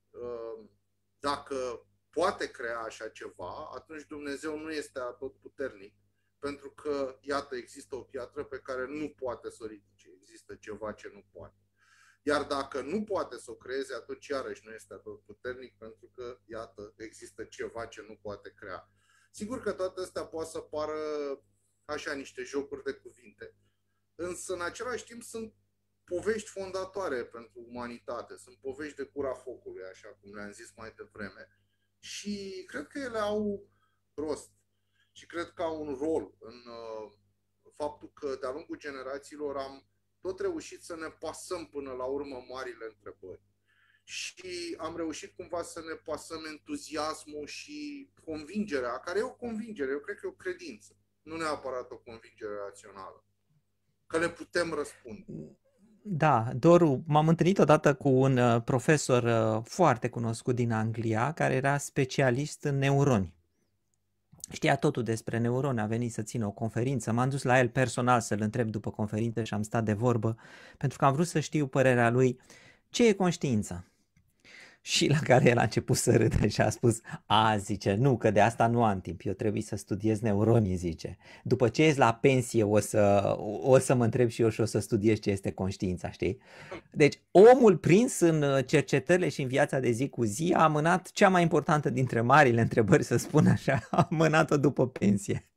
Speaker 1: dacă poate crea așa ceva, atunci Dumnezeu nu este atotputernic, pentru că, iată, există o piatră pe care nu poate să o ridice. Există ceva ce nu poate. Iar dacă nu poate să o creeze, atunci iarăși nu este atotputernic, pentru că, iată, există ceva ce nu poate crea. Sigur că toate astea poate să pară așa niște jocuri de cuvinte, însă în același timp sunt povești fondatoare pentru umanitate, sunt povești de cura focului, așa cum le-am zis mai devreme, și cred că ele au rost și cred că au un rol în faptul că de-a lungul generațiilor am tot reușit să ne pasăm până la urmă marile întrebări. Și am reușit cumva să ne pasăm entuziasmul și convingerea, care e o convingere, eu cred că e o credință, nu neapărat o convingere rațională, că le putem răspunde.
Speaker 3: Da, Doru, m-am întâlnit odată cu un profesor foarte cunoscut din Anglia, care era specialist în neuroni. Știa totul despre neuroni, a venit să țină o conferință, m-am dus la el personal să-l întreb după conferință și am stat de vorbă, pentru că am vrut să știu părerea lui, ce e conștiința? Și la care el a început să râdă și a spus: zice, nu, că de asta nu am timp, eu trebuie să studiez neuronii, zice. După ce ies la pensie o să mă întreb și eu și o să studiez ce este conștiința, știi? Deci omul prins în cercetările și în viața de zi cu zi a amânat cea mai importantă dintre marile întrebări, să spun așa, a amânat-o după pensie.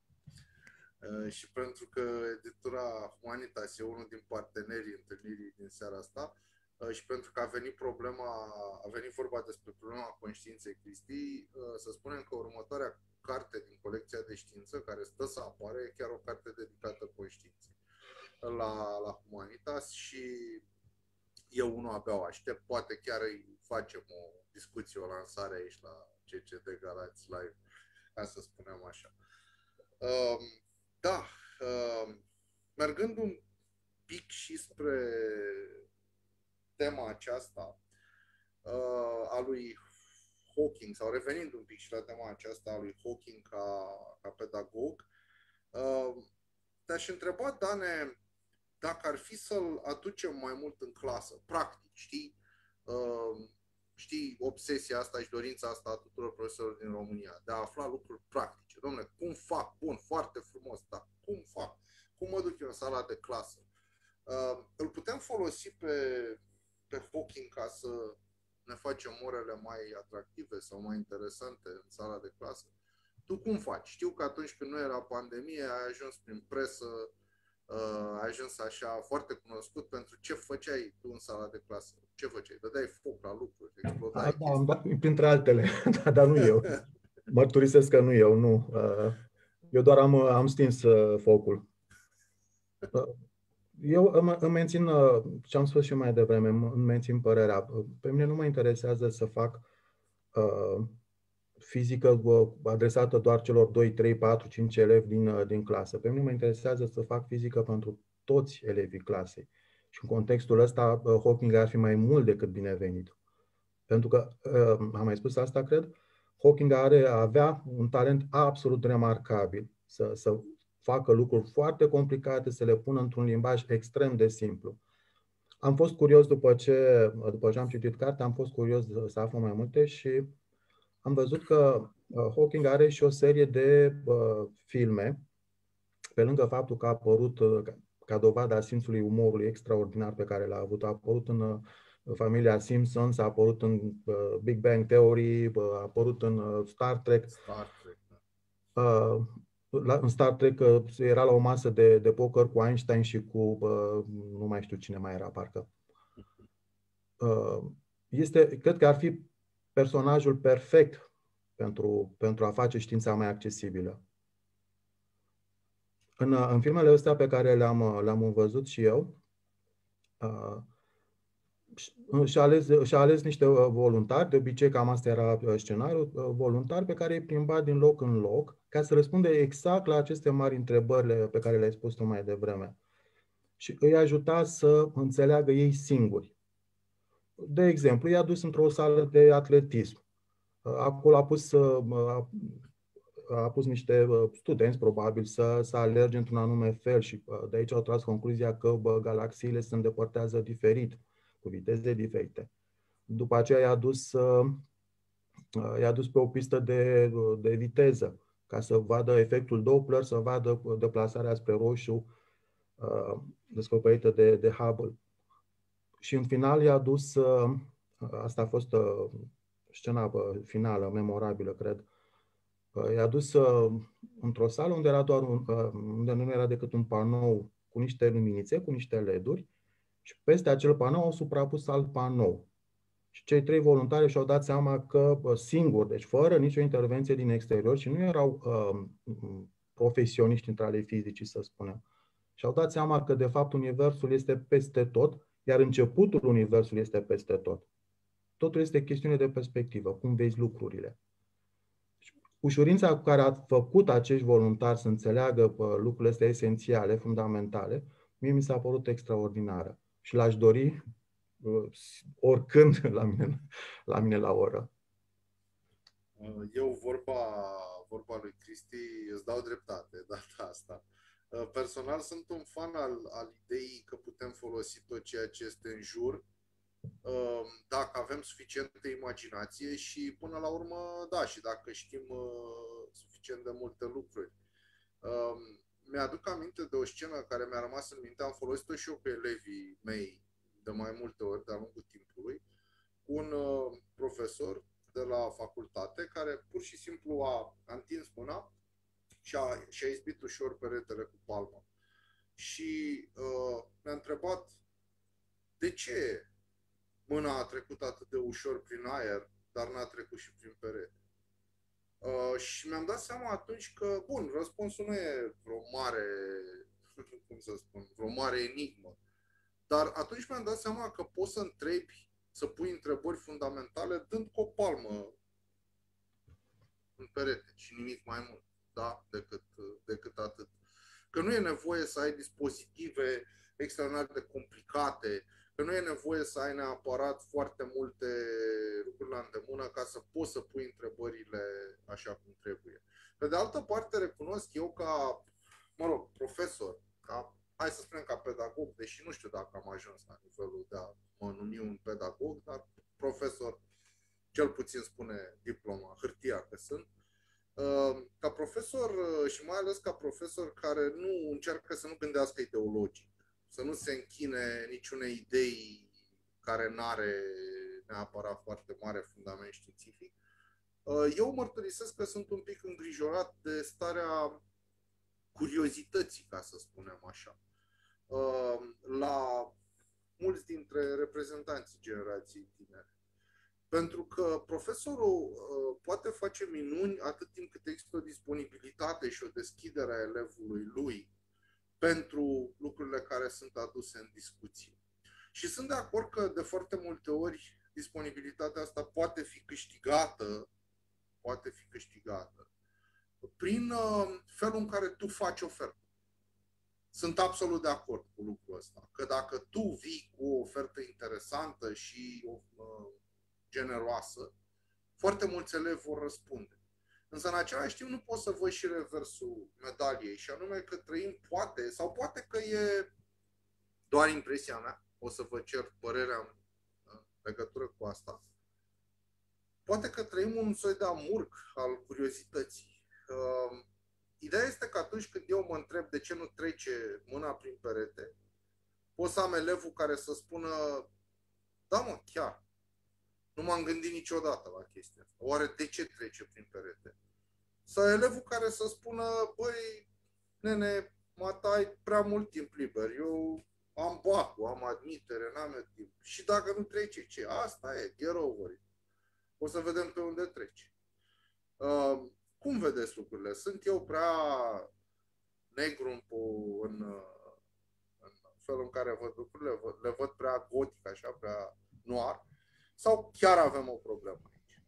Speaker 1: Și pentru că editura Humanitas e unul din partenerii întâlnirii din seara asta, și pentru că a venit vorba despre problema conștiinței Cristi, să spunem că următoarea carte din colecția de știință, care stă să apară, e chiar o carte dedicată conștiinței la Humanitas și eu unul abia o aștept, poate chiar îi facem o discuție, o lansare aici la CCD Galați Live, ca să spunem așa. Mergând un pic și spre tema aceasta a lui Hawking, sau revenind un pic și la tema aceasta a lui Hawking ca pedagog, te-aș întreba, Dane, dacă ar fi să-l aducem mai mult în clasă, practic, știi obsesia asta și dorința asta a tuturor profesorilor din România, de a afla lucruri practice. Dom'le, cum fac? Bun, foarte frumos, dar cum fac? Cum mă duc eu în sala de clasă? Îl putem folosi pe Hawking ca să ne facem orele mai atractive sau mai interesante în sala de clasă? Tu cum faci? Știu că atunci când nu era pandemie, ai ajuns prin presă, ai ajuns așa foarte cunoscut pentru ce făceai tu în sala de clasă. Ce făceai? Dădeai foc la lucruri, explodai.
Speaker 2: Da, printre altele, dar nu eu. Mărturisesc că nu eu, nu. Eu doar am stins focul. Eu îmi mențin, ce am spus și mai devreme, îmi mențin părerea. Pe mine nu mă interesează să fac fizică adresată doar celor 2, 3, 4, 5 elevi din clasă. Pe mine mă interesează să fac fizică pentru toți elevii clasei. Și în contextul ăsta, Hawking ar fi mai mult decât binevenit. Pentru că, am mai spus asta, cred, Hawking avea un talent absolut remarcabil să facă lucruri foarte complicate, să le pună într-un limbaj extrem de simplu. Am fost curios după ce am citit cartea, am fost curios să aflu mai multe și am văzut că Hawking are și o serie de filme, pe lângă faptul că a apărut ca dovadă a simțului umorului extraordinar pe care l-a avut, a apărut în familia Simpsons, a apărut în Big Bang Theory, a apărut în Star Trek. În Star Trek era la o masă de poker cu Einstein și cu nu mai știu cine mai era, parcă. Cred că ar fi personajul perfect pentru a face știința mai accesibilă. În filmele astea pe care le-am văzut și eu, și-a ales niște voluntari, de obicei cam asta era scenariul, voluntari pe care îi plimba din loc în loc ca să răspunde exact la aceste mari întrebări pe care le-ai spus tu mai devreme. Și îi ajuta să înțeleagă ei singuri. De exemplu, i-a dus într-o sală de atletism. Acolo a pus niște studenți, probabil, să alerge într-un anume fel și de aici au tras concluzia că galaxiile se îndepărtează diferit, cu viteze diferite. După aceea i-a dus pe o pistă de viteză, ca să vadă efectul Doppler, să vadă deplasarea spre roșu descoperită de Hubble. Și în final i-a dus, asta a fost scena finală, memorabilă, cred, i-a dus într-o sală unde nu era decât un panou cu niște luminițe, cu niște LED-uri și peste acel panou au suprapus alt panou. Și cei 3 voluntari și-au dat seama că singuri, deci fără nicio intervenție din exterior, și nu erau profesioniști între ale fizicii, să spunem, și-au dat seama că de fapt universul este peste tot, iar începutul universului este peste tot. Totul este chestiune de perspectivă, cum vezi lucrurile. Ușurința cu care a făcut acești voluntari să înțeleagă lucrurile astea esențiale, fundamentale, mie mi s-a părut extraordinară. Și l-aș dori oricând la mine la oră.
Speaker 1: Eu, vorba lui Cristi, îți dau dreptate data asta. Personal sunt un fan al ideii că putem folosi tot ceea ce este în jur dacă avem suficientă imaginație și până la urmă, da, și dacă știm suficient de multe lucruri. Mi-aduc aminte de o scenă care mi-a rămas în minte, am folosit-o și eu cu elevii mei de mai multe ori de-a lungul timpului, un profesor de la facultate care pur și simplu a întins mâna și a izbit ușor peretele cu palma. Și mi-a întrebat de ce mâna a trecut atât de ușor prin aer, dar n-a trecut și prin perete. Și mi-am dat seama atunci că, bun, răspunsul nu e vreo mare, cum să spun, vreo mare enigmă. Dar atunci mi-am dat seama că poți să întrebi, să pui întrebări fundamentale dând cu o palmă în perete și nimic mai mult, da? Decât atât. Că nu e nevoie să ai dispozitive extraordinar de complicate, că nu e nevoie să ai neapărat foarte multe lucruri la îndemână ca să poți să pui întrebările așa cum trebuie. Pe de altă parte, recunosc eu ca, profesor, hai să spunem ca pedagog, deși nu știu dacă am ajuns la nivelul de a mă numi un pedagog, dar profesor, cel puțin spune diploma, hârtia că sunt, ca profesor și mai ales ca profesor care nu încearcă să nu gândească ideologic, să nu se închine niciunei idei care n-are neapărat foarte mare fundament științific. Eu mărturisesc că sunt un pic îngrijorat de starea curiozității, ca să spunem așa, la mulți dintre reprezentanții generației tinere. Pentru că profesorul poate face minuni atât timp cât există o disponibilitate și o deschidere a elevului lui pentru lucrurile care sunt aduse în discuție. Și sunt de acord că de foarte multe ori disponibilitatea asta poate fi câștigată prin felul în care tu faci ofertă. Sunt absolut de acord cu lucrul ăsta. Că dacă tu vii cu o ofertă interesantă și generoasă, foarte mulți elevi vor răspunde. Însă în același timp nu pot să văd și reversul medaliei, și anume că trăim poate că e doar impresia mea, o să vă cer părerea în legătură cu asta, poate că trăim un soi de amurg al curiozității. Ideea este că atunci când eu mă întreb de ce nu trece mâna prin perete, pot să am elevul care să spună: da mă, chiar, nu m-am gândit niciodată la chestia asta. Oare de ce trece prin perete? Sau elevul care să spună: băi, nene, mata, ai prea mult timp liber, eu am bacul, am admitere, n-am eu timp. Și dacă nu trece, ce? Asta e, get over it. O să vedem pe unde trece. Cum vedeți lucrurile? Sunt eu prea negru în felul în care văd lucrurile? Le văd prea gotic, așa, prea noir? Sau chiar avem o problemă aici?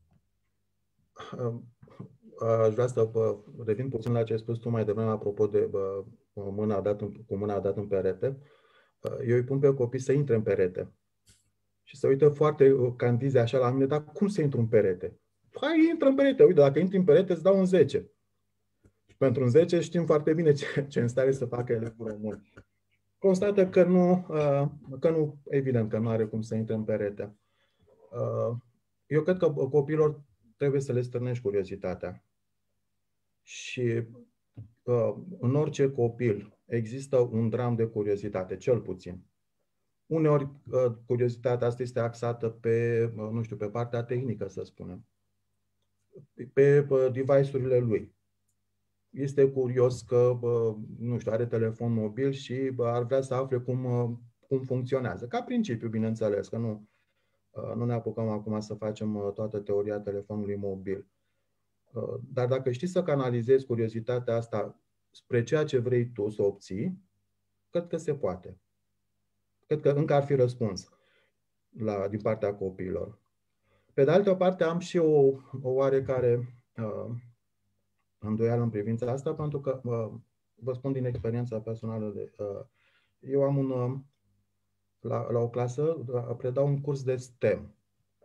Speaker 2: Aș vrea să revin puțin la ce ai spus tu mai devreme apropo de cu mâna dat în perete. Eu îi pun pe copii să intre în perete și să uită foarte candize așa la mine: dar cum să intru în perete? Hai, intră în perete. Uite, dacă intri în perete, îți dau un 10. Și pentru un 10 știm foarte bine ce în stare să facă elevul român. Constată că nu, evident că nu are cum să intre în perete. Eu cred că copiilor trebuie să le stârnești curiozitatea. Și în orice copil există un dram de curiozitate, cel puțin. Uneori curiozitatea asta este axată pe, nu știu, pe partea tehnică, să spunem, pe device-urile lui. Este curios că, nu știu, are telefon mobil și ar vrea să afle cum funcționează. Ca principiu, bineînțeles, că nu ne apucăm acum să facem toată teoria telefonului mobil. Dar dacă știi să canalizezi curiozitatea asta spre ceea ce vrei tu să obții, cred că se poate. Cred că încă ar fi răspuns din partea copiilor. Pe de altă parte, am și o oarecare îndoială în privința asta, pentru că, vă spun din experiența personală, eu am la o clasă, predau un curs de STEM.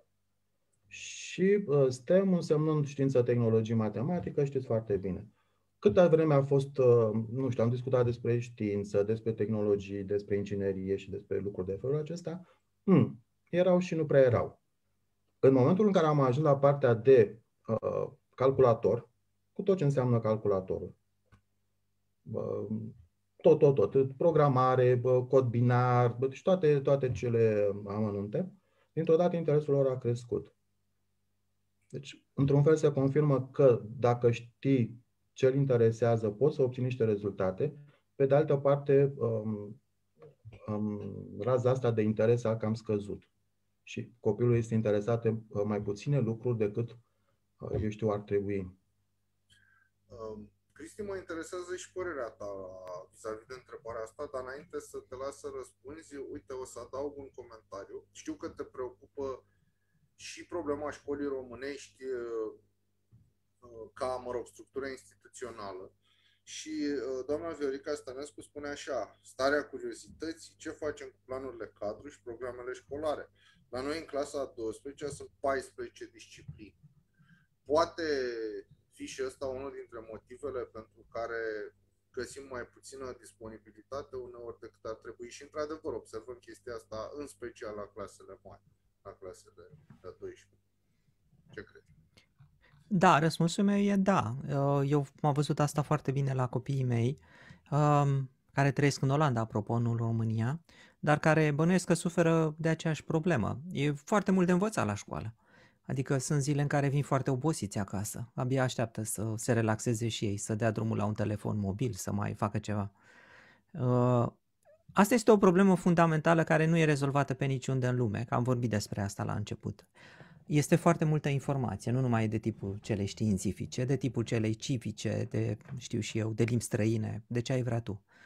Speaker 2: Și STEM însemnând știință, tehnologie, matematică, știți foarte bine. Câtă vreme a fost, nu știu, am discutat despre știință, despre tehnologie, despre inginerie și despre lucruri de felul acesta, erau și nu prea erau. În momentul în care am ajuns la partea de calculator, cu tot ce înseamnă calculatorul, tot, programare, cod binar, și toate cele amănunte, dintr-o dată interesul lor a crescut. Deci, într-un fel se confirmă că dacă știi ce îl interesează, poți să obții niște rezultate. Pe de altă parte, raza asta de interes a cam scăzut. Și copilul este interesat în mai puține lucruri decât, eu știu, ar trebui.
Speaker 1: Cristi, mă interesează și părerea ta vis-a-vis de întrebarea asta, dar înainte să te las să răspunzi, uite, o să adaug un comentariu. Știu că te preocupă și problema școlii românești ca, structură instituțională. Și doamna Viorica Stănescu spune așa: starea curiozității, ce facem cu planurile cadru și programele școlare? La noi în clasa a 12 sunt 14 discipline. Poate fi și ăsta unul dintre motivele pentru care găsim mai puțină disponibilitate uneori decât ar trebui și, într-adevăr, observăm chestia asta în special la clasele mari, la clasele de 12. Ce crezi?
Speaker 3: Da, răspunsul meu e da. Eu am văzut asta foarte bine la copiii mei, care trăiesc în Olanda, apropo, nu în România, dar care bănuiesc că suferă de aceeași problemă. E foarte mult de învățat la școală. Adică sunt zile în care vin foarte obosiți acasă. Abia așteaptă să se relaxeze și ei, să dea drumul la un telefon mobil, să mai facă ceva. Asta este o problemă fundamentală care nu e rezolvată pe niciunde în lume, că am vorbit despre asta la început. Este foarte multă informație, nu numai de tipul celei științifice, de tipul celei civice, de, știu și eu, de limbi străine, de ce ai vrea tu.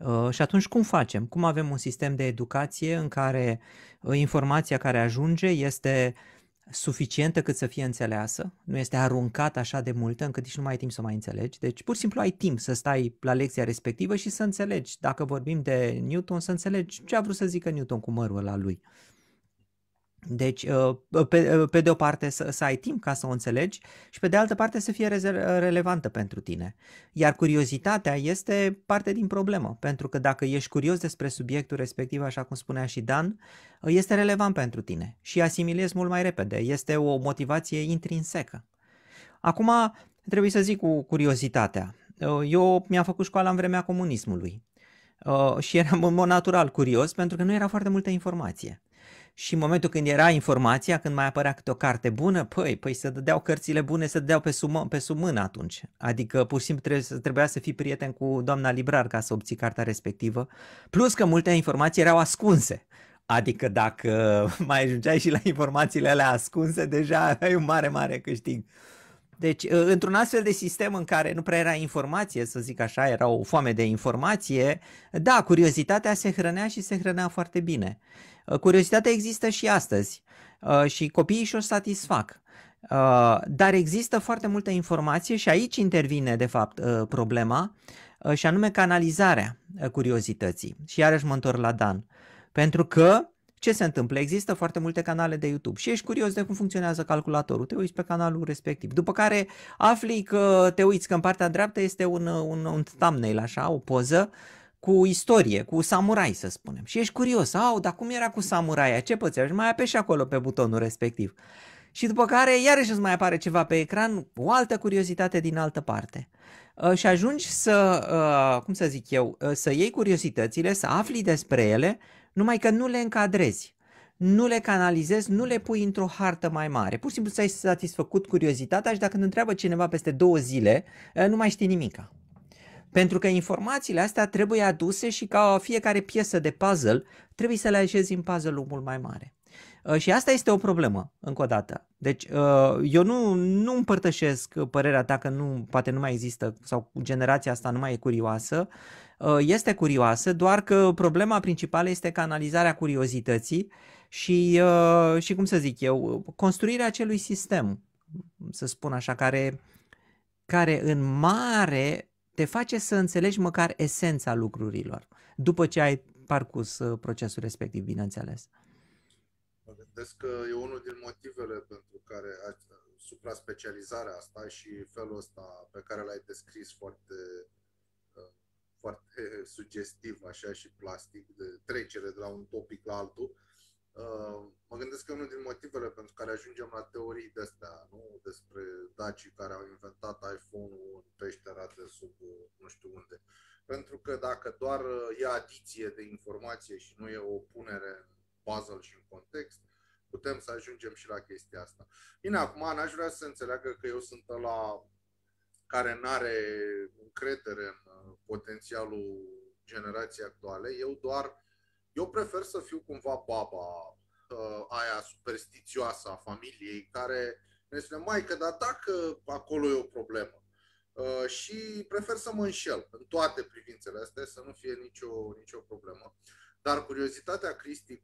Speaker 3: Și atunci cum facem? Cum avem un sistem de educație în care informația care ajunge este suficientă cât să fie înțeleasă, nu este aruncată așa de multă încât nici nu mai ai timp să mai înțelegi. Deci pur și simplu ai timp să stai la lecția respectivă și să înțelegi. Dacă vorbim de Newton, să înțelegi ce a vrut să zică Newton cu mărul ăla lui. Deci, pe de o parte să ai timp ca să o înțelegi și pe de altă parte să fie relevantă pentru tine. Iar curiozitatea este parte din problemă, pentru că dacă ești curios despre subiectul respectiv, așa cum spunea și Dan, este relevant pentru tine și asimilezi mult mai repede. Este o motivație intrinsecă. Acum, trebuie să zic cu curiozitatea. Eu mi-am făcut școala în vremea comunismului și eram în mod natural curios pentru că nu era foarte multă informație. Și în momentul când era informația, când mai apărea câte o carte bună, păi se dădeau cărțile bune, se dădeau pe sub mână atunci. Adică pur și simplu trebuia să fii prieten cu doamna librar ca să obții cartea respectivă. Plus că multe informații erau ascunse. Adică dacă mai ajungeai și la informațiile alea ascunse, deja ai un mare, mare câștig. Deci, într-un astfel de sistem în care nu prea era informație, să zic așa, era o foame de informație, da, curiozitatea se hrănea și se hrănea foarte bine. Curiozitatea există și astăzi și copiii și-o satisfac. Dar există foarte multă informație și aici intervine, de fapt, problema, și anume canalizarea curiozității. Și iarăși mă întorc la Dan. Pentru că ce se întâmplă? Există foarte multe canale de YouTube și ești curios de cum funcționează calculatorul, te uiți pe canalul respectiv. După care afli că te uiți că în partea dreaptă este un thumbnail, așa, o poză cu istorie, cu samurai, să spunem. Și ești curios, dar cum era cu samuraia? Ce pățeau? Și mai apeși acolo pe butonul respectiv. Și după care iarăși îți mai apare ceva pe ecran, o altă curiozitate din altă parte. Și ajungi să iei curiozitățile, să afli despre ele, numai că nu le încadrezi, nu le canalizezi, nu le pui într-o hartă mai mare. Pur și simplu ți-ai satisfăcut curiozitatea și dacă te întreabă cineva peste 2 zile, nu mai știi nimica. Pentru că informațiile astea trebuie aduse și ca fiecare piesă de puzzle trebuie să le așezi în puzzle-ul mult mai mare. Și asta este o problemă, încă o dată. Deci eu nu împărtășesc părerea ta că poate nu mai există sau generația asta nu mai e curioasă. Este curioasă, doar că problema principală este canalizarea curiozității și cum să zic eu, construirea acelui sistem, să spun așa, care în mare te face să înțelegi măcar esența lucrurilor, după ce ai parcurs procesul respectiv, bineînțeles.
Speaker 1: Mă gândesc că e unul din motivele pentru care supra-specializarea asta și felul ăsta pe care l-ai descris foarte, foarte sugestiv așa și plastic, de trecere de la un topic la altul, mă gândesc că e unul din motivele pentru care ajungem la teorii de-astea, nu? Despre dacii care au inventat iPhone-ul în peștera de sub nu știu unde. Pentru că dacă doar e adiție de informație și nu e o punere în puzzle și în context, putem să ajungem și la chestia asta. Bine, acum n-aș vrea să înțeleagă că eu sunt ăla care n-are încredere în potențialul generației actuale. Eu prefer să fiu cumva baba aia superstițioasă a familiei care ne spune, maică, dar dacă acolo e o problemă. Și prefer să mă înșel în toate privințele astea, să nu fie nicio problemă. Dar curiozitatea, Cristi,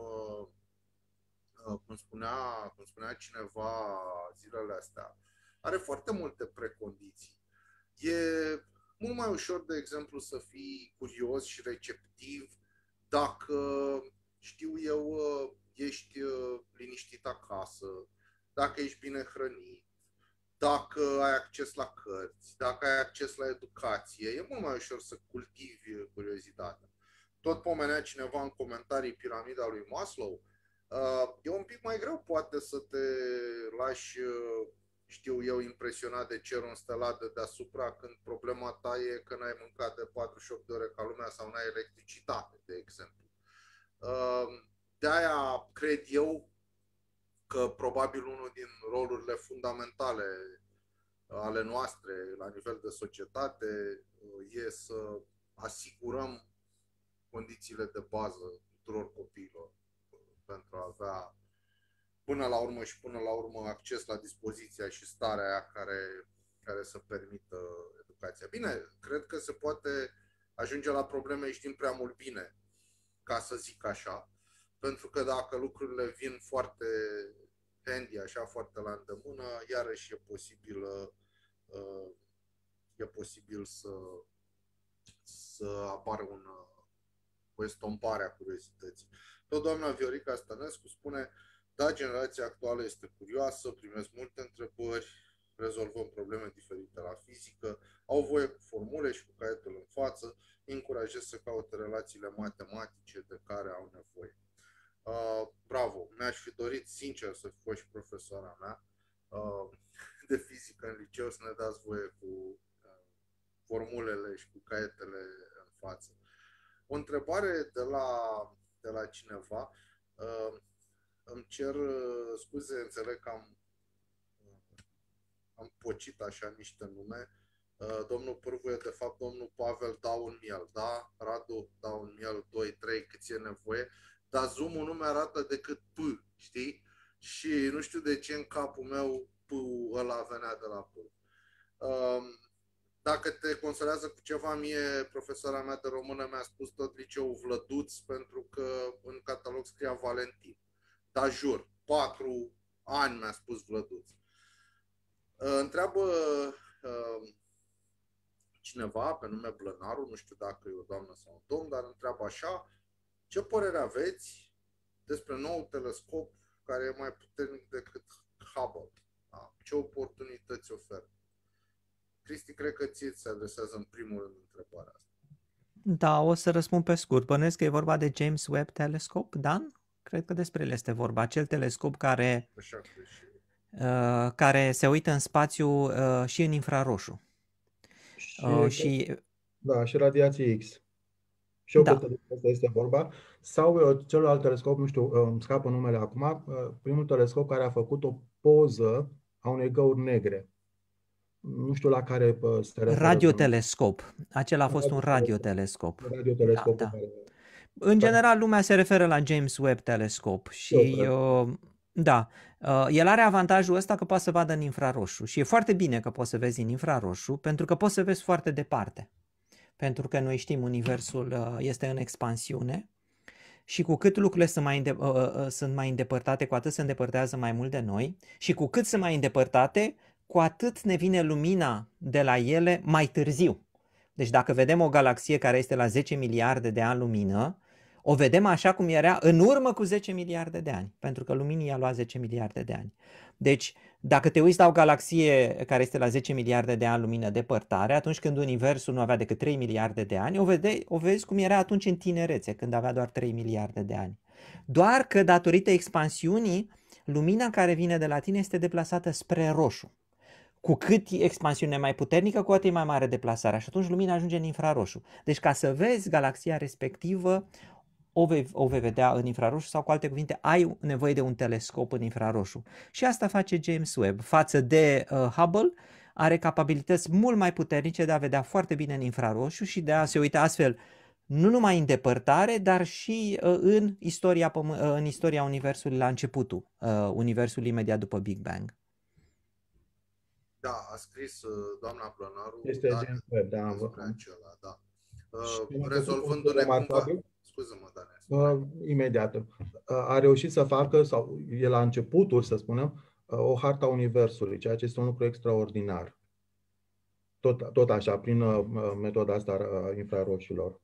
Speaker 1: cum spunea cineva zilele astea, are foarte multe precondiții. E mult mai ușor, de exemplu, să fii curios și receptiv dacă, știu eu, ești liniștit acasă, dacă ești bine hrănit, dacă ai acces la cărți, dacă ai acces la educație. E mult mai ușor să cultivi curiozitatea. Tot pomenea cineva în comentarii piramida lui Maslow. E un pic mai greu poate să te lași, știu eu, impresionat de cerul înstelat de deasupra când problema ta e că n-ai mâncat de 48 de ore ca lumea sau n-ai electricitate, de exemplu. De-aia cred eu că probabil unul din rolurile fundamentale ale noastre la nivel de societate e să asigurăm condițiile de bază tuturor copiilor pentru a avea până la urmă acces la dispoziția și starea aia care să permită educația. Bine, cred că se poate ajunge la probleme, știm prea mult bine, ca să zic așa, pentru că dacă lucrurile vin foarte handy, așa, foarte la îndemână, iarăși e posibil să apară o estompare a curiozității. Tot doamna Viorica Stănescu spune: da, generația actuală este curioasă, primesc multe întrebări, rezolvăm probleme diferite la fizică, au voie cu formule și cu caietul în față, încurajez să caute relațiile matematice de care au nevoie. Bravo, mi-aș fi dorit sincer să fi fost și profesoara mea de fizică în liceu, să ne dați voie cu formulele și cu caietele în față. O întrebare de la cineva. Îmi cer scuze, înțeleg că am pocit așa niște nume. Domnul Pârvu e de fapt domnul Pavel Daunmiel, da? Radu Daunmiel 2, 3, cât e nevoie. Dar Zoom-ul nu mi-arată decât P, știi? Și nu știu de ce în capul meu P-ul ăla venea de la P. Dacă te consolează cu ceva, mie profesoara mea de română mi-a spus tot liceul Vlăduț, pentru că în catalog scria Valentin. Dar jur, 4 ani mi-a spus Vlăduț. Întreabă cineva pe nume Blănaru, nu știu dacă e o doamnă sau un domn, dar întreabă așa: ce părere aveți despre nou telescop care e mai puternic decât Hubble? Da? Ce oportunități oferă? Cristi, cred că ție ți se adresează în primul rând întrebarea asta.
Speaker 3: Da, o să răspund pe scurt. Bănuiesc că e vorba de James Webb Telescope, Dan? Cred că despre el este vorba. Acel telescop care se uită în spațiu și în infraroșu.
Speaker 2: Da, și radiații X. Și eu cred că despre asta este vorba. Sau celălalt telescop, nu știu, îmi scapă numele acum, primul telescop care a făcut o poză a unei găuri negre. Nu știu la care se referă.
Speaker 3: Radiotelescop. Acela a fost un radiotelescop.
Speaker 2: Radiotelescop.
Speaker 3: Da. În general, lumea se referă la James Webb Telescope și da, el are avantajul ăsta că poate să vadă în infraroșu și e foarte bine că poți să vezi în infraroșu, pentru că poți să vezi foarte departe. Pentru că noi știm, universul este în expansiune și cu cât lucrurile sunt mai îndepărtate, cu atât se îndepărtează mai mult de noi și cu cât sunt mai îndepărtate, cu atât ne vine lumina de la ele mai târziu. Deci dacă vedem o galaxie care este la 10 miliarde de ani lumină, o vedem așa cum era în urmă cu 10 miliarde de ani, pentru că luminii a luat 10 miliarde de ani. Deci, dacă te uiți la o galaxie care este la 10 miliarde de ani lumină depărtare, atunci când universul nu avea decât 3 miliarde de ani, o vezi cum era atunci în tinerețe, când avea doar 3 miliarde de ani. Doar că datorită expansiunii, lumina care vine de la tine este deplasată spre roșu. Cu cât expansiunea e mai puternică, cu atât e mai mare deplasarea și atunci lumina ajunge în infraroșu. Deci ca să vezi galaxia respectivă, o vei vedea în infraroșu sau, cu alte cuvinte, ai nevoie de un telescop în infraroșu. Și asta face James Webb. Față de Hubble, are capabilități mult mai puternice de a vedea foarte bine în infraroșu și de a se uita astfel nu numai în depărtare, dar și în istoria Universului la începutul Universului imediat după Big Bang.
Speaker 1: Da, a scris doamna Blănaru.
Speaker 2: Este James Webb, da.
Speaker 1: Acela, da. Rezolvându-le cumva... Scuză-mă, Dane.
Speaker 2: Imediat. A reușit să facă, sau e la începutul, să spunem, o harta Universului, ceea ce este un lucru extraordinar. Tot așa, prin metoda asta a infraroșilor.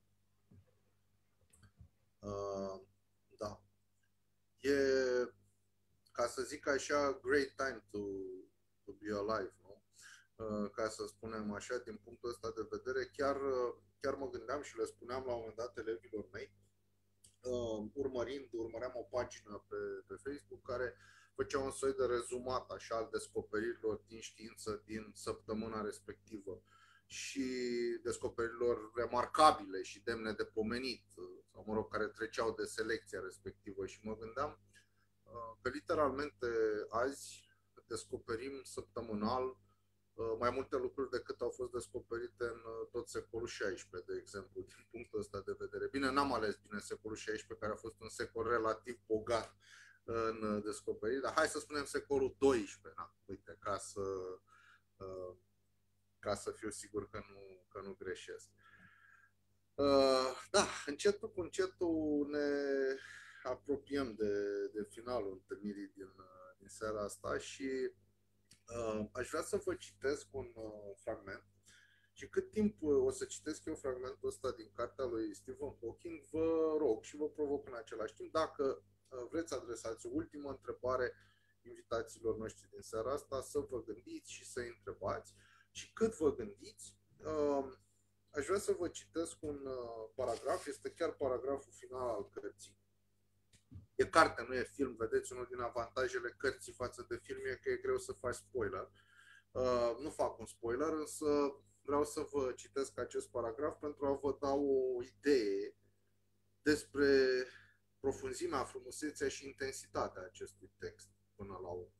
Speaker 1: Da. E, ca să zic așa, great time to be alive, nu? Ca să spunem așa, din punctul ăsta de vedere, chiar mă gândeam și le spuneam la un moment dat elevilor mei, urmăream o pagină pe Facebook care făcea un soi de rezumat așa al descoperirilor din știință din săptămâna respectivă și descoperirilor remarcabile și demne de pomenit, sau mă rog, care treceau de selecția respectivă, și mă gândeam că literalmente azi descoperim săptămânal mai multe lucruri decât au fost descoperite în tot secolul XVI, de exemplu, din punctul ăsta de vedere. Bine, n-am ales bine secolul XVI, care a fost un secol relativ bogat în descoperiri, dar hai să spunem secolul XII, na, uite, ca să fiu sigur că nu greșesc. Da, încetul cu încetul ne apropiem de finalul întâlnirii din seara asta și aș vrea să vă citesc un fragment. Și cât timp o să citesc eu fragmentul ăsta din cartea lui Stephen Hawking, vă rog și vă provoc în același timp, dacă vreți adresați o ultimă întrebare invitațiilor noștri din seara asta, să vă gândiți și să-i întrebați. Și cât vă gândiți, aș vrea să vă citesc un paragraf, este chiar paragraful final al cărții. E carte, nu e film, vedeți, unul din avantajele cărții față de film e că e greu să faci spoiler. Nu fac un spoiler, însă vreau să vă citesc acest paragraf pentru a vă da o idee despre profunzimea, frumusețea și intensitatea acestui text până la urmă.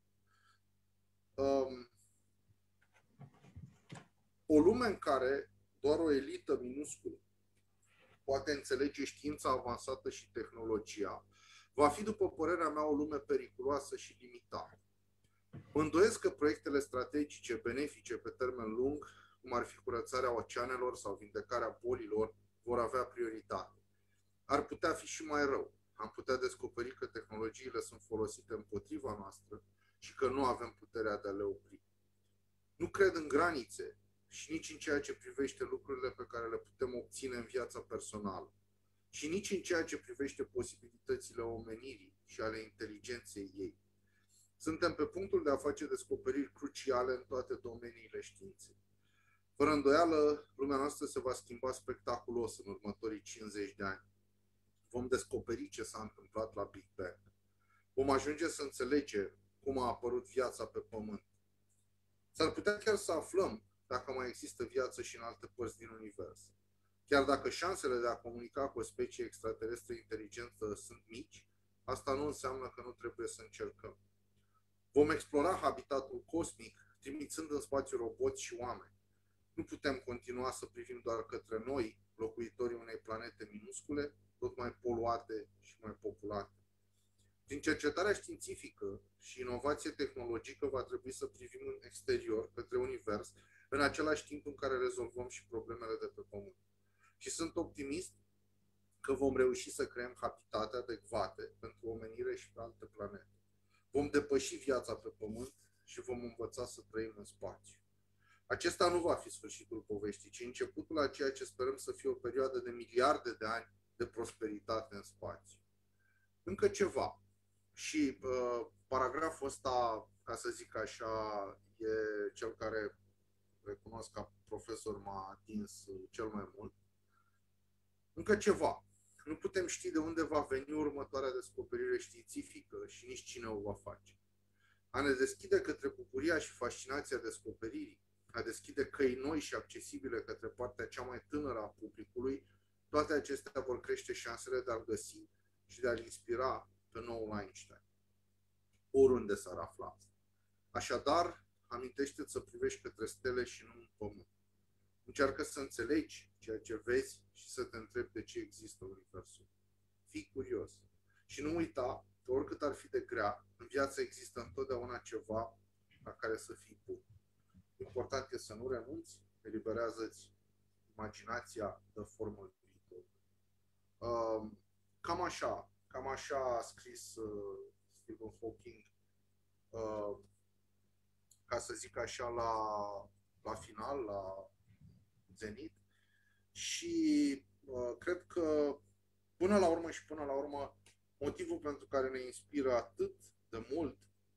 Speaker 1: O lume în care doar o elită minusculă poate înțelege știința avansată și tehnologia va fi, după părerea mea, o lume periculoasă și limitată. Mă îndoiesc că proiectele strategice benefice pe termen lung, cum ar fi curățarea oceanelor sau vindecarea bolilor, vor avea prioritate. Ar putea fi și mai rău. Am putea descoperi că tehnologiile sunt folosite împotriva noastră și că nu avem puterea de a le opri. Nu cred în granițe și nici în ceea ce privește lucrurile pe care le putem obține în viața personală și nici în ceea ce privește posibilitățile omenirii și ale inteligenței ei. Suntem pe punctul de a face descoperiri cruciale în toate domeniile științei. Fără îndoială, lumea noastră se va schimba spectaculos în următorii 50 de ani. Vom descoperi ce s-a întâmplat la Big Bang. Vom ajunge să înțelegem cum a apărut viața pe Pământ. S-ar putea chiar să aflăm dacă mai există viață și în alte părți din univers. Chiar dacă șansele de a comunica cu o specie extraterestră inteligentă sunt mici, asta nu înseamnă că nu trebuie să încercăm. Vom explora habitatul cosmic, trimițând în spațiu roboți și oameni. Nu putem continua să privim doar către noi, locuitorii unei planete minuscule, tot mai poluate și mai populate. Prin cercetarea științifică și inovație tehnologică va trebui să privim în exterior, către univers, în același timp în care rezolvăm și problemele de pe Pământ. Și sunt optimist că vom reuși să creăm habitate adecvate pentru omenire și pe alte planete. Vom depăși viața pe Pământ și vom învăța să trăim în spațiu. Acesta nu va fi sfârșitul poveștii, ci începutul a ceea ce sperăm să fie o perioadă de miliarde de ani de prosperitate în spațiu. Încă ceva. Și paragraful ăsta, ca să zic așa, e cel care recunosc ca profesor m-a atins cel mai mult. Încă ceva. Nu putem ști de unde va veni următoarea descoperire științifică și nici cine o va face. A ne deschide către bucuria și fascinația descoperirii, a deschide căi noi și accesibile către partea cea mai tânără a publicului, toate acestea vor crește șansele de a-l găsi și de a-l inspira pe noul Einstein, oriunde s-ar afla. Așadar, amintește-ți să privești către stele și nu în Pământ. Încearcă să înțelegi ceea ce vezi și să te întrebi de ce există Universul. Fii curios. Și nu uita că oricât ar fi de grea, în viață există întotdeauna ceva la care să fii bun. Important este să nu renunți, eliberează-ți imaginația, dă formă viitor. Cam așa a scris Stephen Hawking, ca să zic așa, la final, la zenit. Și cred că până la urmă, motivul pentru care ne inspiră atât de mult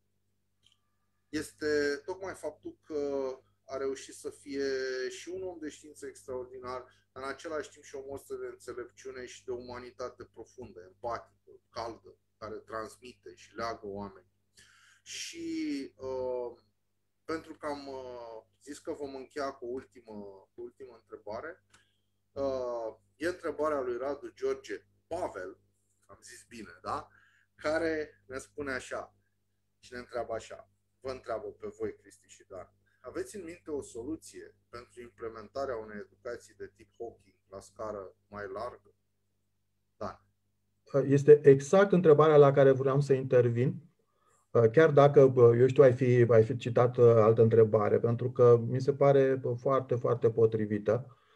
Speaker 1: este tocmai faptul că a reușit să fie și un om de știință extraordinar, dar în același timp și o mostră de înțelepciune și de umanitate profundă, empatică, caldă, care transmite și leagă oameni. Și pentru că am zis că vom încheia cu o ultimă întrebare, e întrebarea lui Radu George Pavel, am zis bine, da? Care ne spune așa și ne întreabă așa. Vă întreabă pe voi, Cristi și Dan. Aveți în minte o soluție pentru implementarea unei educații de tip Hawking la scară mai largă? Dan.
Speaker 2: Este exact întrebarea la care vreau să intervin. Chiar dacă, eu știu, ai fi citat altă întrebare, pentru că mi se pare foarte, foarte potrivită.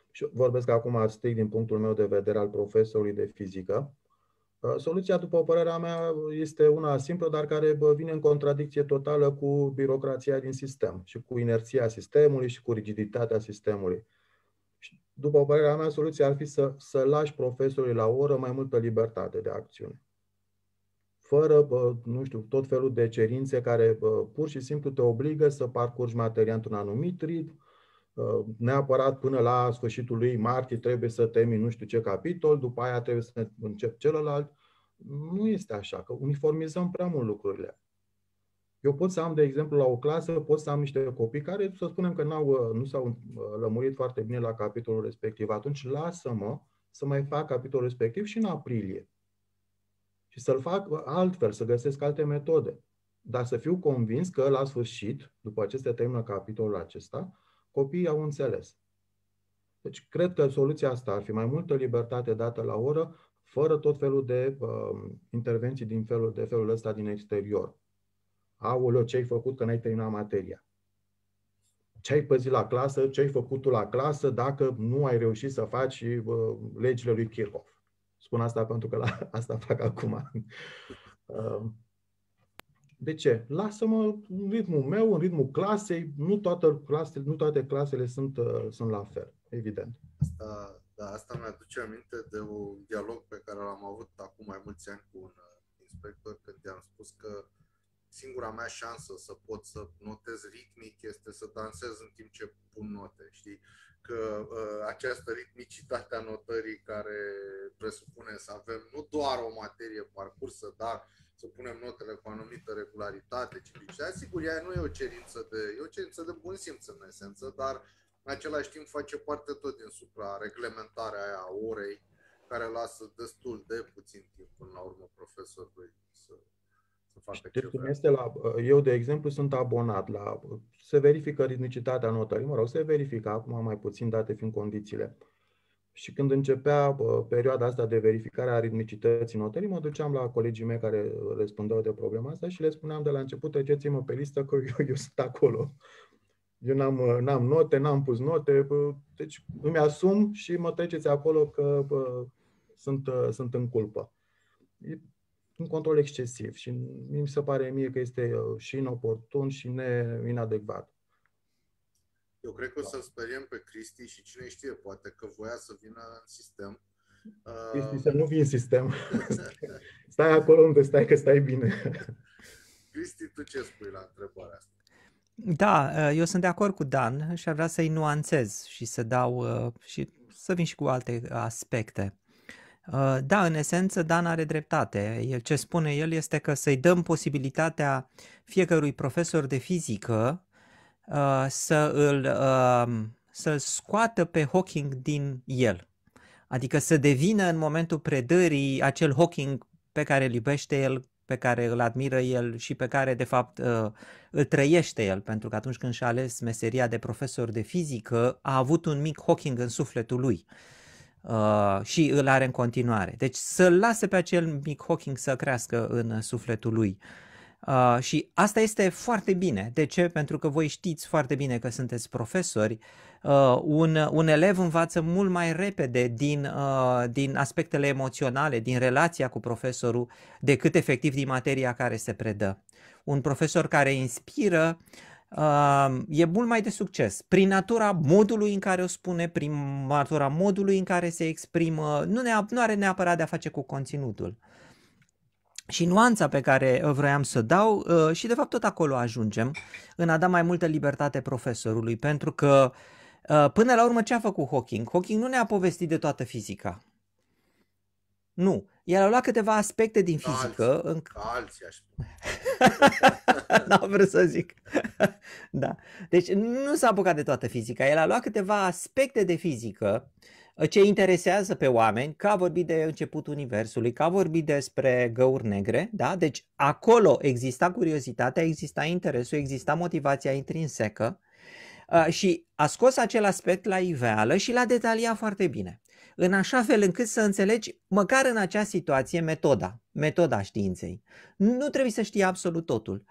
Speaker 2: și vorbesc acum strict din punctul meu de vedere al profesorului de fizică, soluția, după părerea mea, este una simplă, dar care vine în contradicție totală cu birocrația din sistem și cu inerția sistemului și cu rigiditatea sistemului. Și, după părerea mea, soluția ar fi să lași profesorului la oră mai multă libertate de acțiune. Fără, nu știu, tot felul de cerințe care pur și simplu te obligă să parcurgi materia într-un anumit ritm, neapărat până la sfârșitul lui martie trebuie să termini nu știu ce capitol, după aia trebuie să încep celălalt. Nu este așa, că uniformizăm prea mult lucrurile. Eu pot să am, de exemplu, la o clasă, pot să am niște copii care, să spunem că nu s-au lămurit foarte bine la capitolul respectiv. Atunci lasă-mă să mai fac capitolul respectiv și în aprilie. Și să-l fac altfel, să găsesc alte metode. Dar să fiu convins că la sfârșit, după ce se termină capitolul acesta, copiii au înțeles. Deci cred că soluția asta ar fi mai multă libertate dată la oră, fără tot felul de intervenții de felul ăsta din exterior. Aoleu, ce ai făcut că n-ai terminat materia? Ce ai păzit la clasă? Ce ai făcut tu la clasă dacă nu ai reușit să faci legile lui Kirchhoff? Spun asta pentru că asta fac acum. De ce? Lasă-mă în ritmul meu, în ritmul clasei. Nu toate clasele sunt la fel, evident.
Speaker 1: Asta mi-aduce aminte de un dialog pe care l-am avut acum mai mulți ani cu un inspector, când i-am spus că singura mea șansă să pot să notez ritmic este să dansez în timp ce pun note, știi? Că această ritmicitate a notării care presupune să avem nu doar o materie parcursă, dar să punem notele cu o anumită regularitate, ciclicitate. Sigur, ea nu e o cerință de bun simț în esență, dar în același timp face parte tot din supra-reglementarea aia a orei, care lasă destul de puțin timp până la urmă profesorului să facă ce vrea.
Speaker 2: Eu, de exemplu, sunt abonat se verifică ritmicitatea notării, se verifică acum mai puțin, date fiind condițiile. Și când începea perioada asta de verificare a ritmicității notării, mă duceam la colegii mei care răspundeau de problema asta și le spuneam de la început: treceți-mă pe listă că eu sunt acolo. Eu n-am note, n-am pus note, deci îmi asum și mă treceți acolo că sunt în culpă. E un control excesiv și mi se pare mie că este și inoportun și inadecvat.
Speaker 1: Eu cred că o să-l speriem pe Cristi și cine știe, poate că voia să vină în sistem.
Speaker 2: Cristi, să nu vii în sistem. Stai acolo unde stai, că stai bine.
Speaker 1: Cristi, tu ce spui la întrebarea asta?
Speaker 3: Da, eu sunt de acord cu Dan și ar vrea să-i nuanțez și să dau și să vin și cu alte aspecte. Da, în esență, Dan are dreptate. Ce spune el este că să-i dăm posibilitatea fiecărui profesor de fizică să-l scoată pe Hawking din el. Adică să devină în momentul predării acel Hawking pe care îl iubește el, pe care îl admiră el și pe care de fapt îl trăiește el, pentru că atunci când și-a ales meseria de profesor de fizică a avut un mic Hawking în sufletul lui și îl are în continuare. Deci să-l lase pe acel mic Hawking să crească în sufletul lui. Și asta este foarte bine. De ce? Pentru că voi știți foarte bine că sunteți profesori. Un elev învață mult mai repede din aspectele emoționale, din relația cu profesorul, decât efectiv din materia care se predă. Un profesor care inspiră e mult mai de succes. Prin natura modului în care o spune, prin natura modului în care se exprimă, nu are neapărat de a face cu conținutul. Și nuanța pe care vroiam să dau, și de fapt tot acolo ajungem, în a da mai multă libertate profesorului, pentru că până la urmă ce a făcut Hawking? Hawking nu ne-a povestit de toată fizica. Nu. El a luat câteva aspecte din fizică.
Speaker 1: Alții aș spune.
Speaker 3: N-am vrut să zic. Da. Deci nu s-a apucat de toată fizica. El a luat câteva aspecte de fizică ce interesează pe oameni, că a vorbit de începutul universului, că a vorbit despre găuri negre, da? Deci acolo exista curiozitatea, exista interesul, exista motivația intrinsecă și a scos acel aspect la iveală și l-a detaliat foarte bine, în așa fel încât să înțelegi, măcar în acea situație, metoda științei. Nu trebuie să știi absolut totul.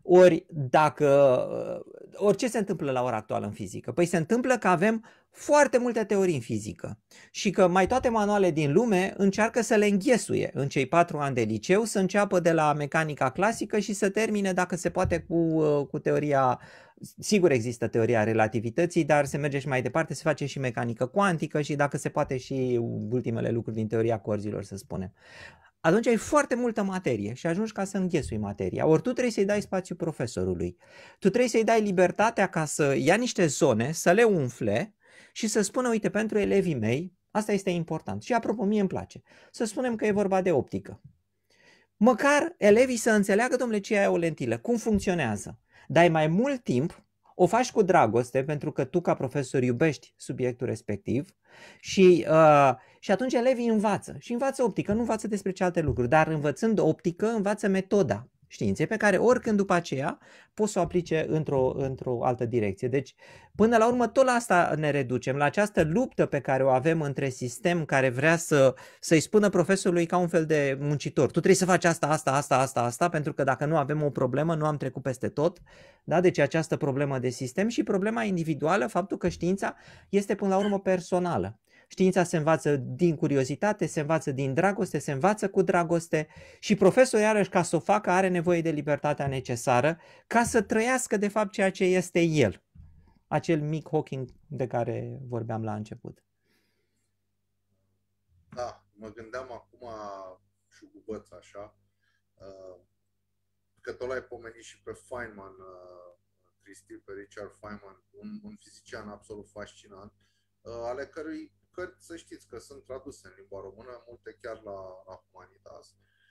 Speaker 3: Ori ce se întâmplă la ora actuală în fizică? Păi se întâmplă că avem foarte multe teorii în fizică și că mai toate manuale din lume încearcă să le înghesuie în cei 4 ani de liceu, să înceapă de la mecanica clasică și să termine, dacă se poate, cu teoria. Sigur există teoria relativității, dar se merge și mai departe, se face și mecanică cuantică și, dacă se poate, și ultimele lucruri din teoria corzilor, să spunem. Atunci ai foarte multă materie și ajungi ca să înghesui materia. Ori tu trebuie să-i dai spațiu profesorului. Tu trebuie să-i dai libertatea ca să ia niște zone, să le umfle și să spună, uite, pentru elevii mei, asta este important. Și apropo, mie îmi place. Să spunem că e vorba de optică. Măcar elevii să înțeleagă, domnule, ce e o lentilă, cum funcționează. Dai mai mult timp, o faci cu dragoste, pentru că tu ca profesor iubești subiectul respectiv și atunci elevii învață. Și învață optică, nu învață despre ce alte lucruri, dar învățând optică, învață metoda științei, pe care oricând după aceea poți să o aplice într-o altă direcție. Deci, până la urmă, tot la asta ne reducem, la această luptă pe care o avem între sistem care vrea să-i spună profesorului ca un fel de muncitor. Tu trebuie să faci asta, pentru că dacă nu avem o problemă, nu am trecut peste tot. Da? Deci această problemă de sistem și problema individuală, faptul că știința este până la urmă personală. Știința se învață din curiozitate, se învață din dragoste, se învață cu dragoste și profesorul, iarăși, ca să o facă, are nevoie de libertatea necesară ca să trăiască de fapt ceea ce este el. Acel mic Hawking de care vorbeam la început.
Speaker 1: Da, mă gândeam acum șugubăț așa, că tot l-ai pomenit și pe Feynman, Cristi, pe Richard Feynman, un fizician absolut fascinant, ale cărui cărți, să știți că sunt traduse în limba română, multe chiar la Humanitas.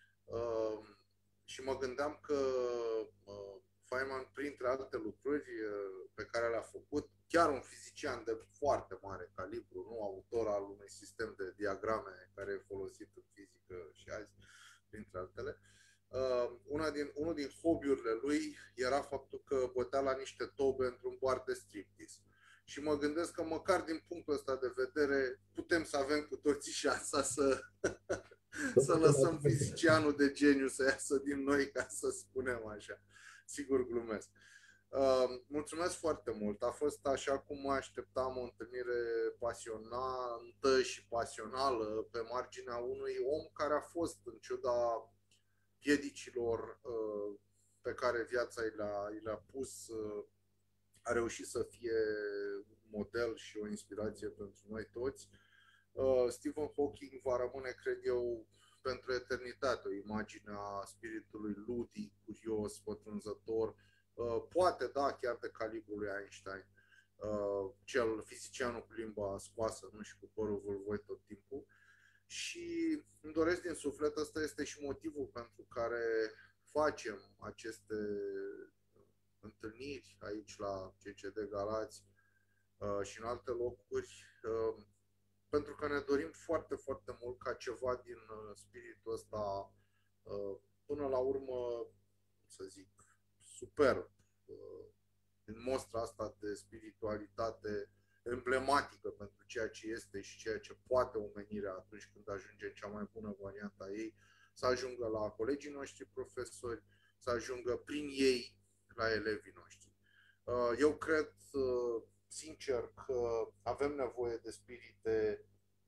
Speaker 1: Și mă gândeam că Feynman, printre alte lucruri pe care le-a făcut, chiar un fizician de foarte mare calibru, nu autor al unui sistem de diagrame care e folosit în fizică și azi, printre altele, unul din hobby-urile lui era faptul că bătea la niște tobe într-un bar de striptease. Și mă gândesc că măcar din punctul ăsta de vedere putem să avem cu toții șansa să lăsăm fizicianul de geniu să iasă din noi, ca să spunem așa. Sigur, glumesc. Mulțumesc foarte mult. A fost, așa cum mă așteptam, o întâlnire pasionantă și pasională pe marginea unui om care a fost, în ciuda piedicilor pe care viața i le-a pus, a reușit să fie un model și o inspirație pentru noi toți. Stephen Hawking va rămâne, cred eu, pentru eternitate o imagine a spiritului ludic, curios, pătrunzător, poate, da, chiar de calibrul lui Einstein, cel fizicianul cu limba scoasă, nu, și cu părul vâlvoi tot timpul. Și îmi doresc din suflet, ăsta este și motivul pentru care facem aceste întâlniri aici la CCD Galați și în alte locuri, pentru că ne dorim foarte, foarte mult ca ceva din spiritul ăsta, până la urmă, să zic, superb, din mostra asta de spiritualitate emblematică pentru ceea ce este și ceea ce poate omenirea atunci când ajunge în cea mai bună variantă a ei, să ajungă la colegii noștri profesori, să ajungă prin ei la elevii noștri. Eu cred, sincer, că avem nevoie de spirite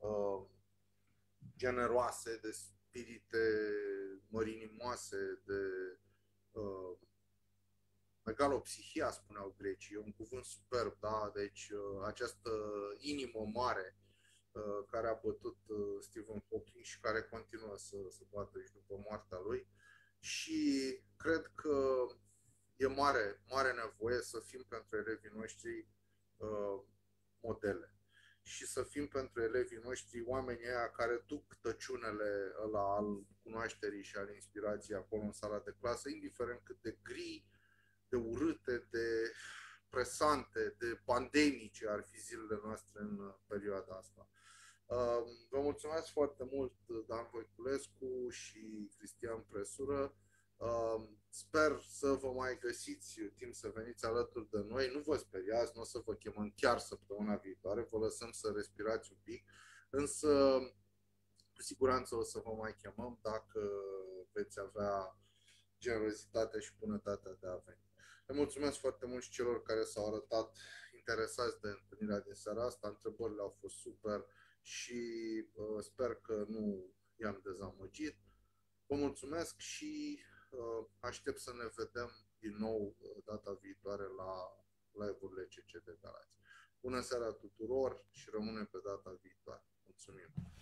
Speaker 1: generoase, de spirite mărinimoase, de megalopsihia, spuneau grecii, e un cuvânt superb, da? Deci această inimă mare care a bătut Stephen Hawking și care continuă să bată și după moartea lui. Și cred că e mare, mare nevoie să fim pentru elevii noștri modele și să fim pentru elevii noștri oamenii aia care duc tăciunele ăla al cunoașterii și al inspirației acolo în sala de clasă, indiferent cât de gri, de urâte, de presante, de pandemice ar fi zilele noastre în perioada asta. Vă mulțumesc foarte mult, Dan Voiculescu și Cristian Presură. Sper să vă mai găsiți timp să veniți alături de noi. Nu vă speriați, nu o să vă chemăm chiar săptămâna viitoare, vă lăsăm să respirați un pic, însă cu siguranță o să vă mai chemăm dacă veți avea generozitatea și bunătatea de a veni. Le mulțumesc foarte mult și celor care s-au arătat interesați de întâlnirea din seara asta. Întrebările au fost super și sper că nu i-am dezamăgit. Vă mulțumesc și aștept să ne vedem din nou data viitoare la live-urile CC de Galați. Bună seara tuturor și rămânem pe data viitoare. Mulțumim!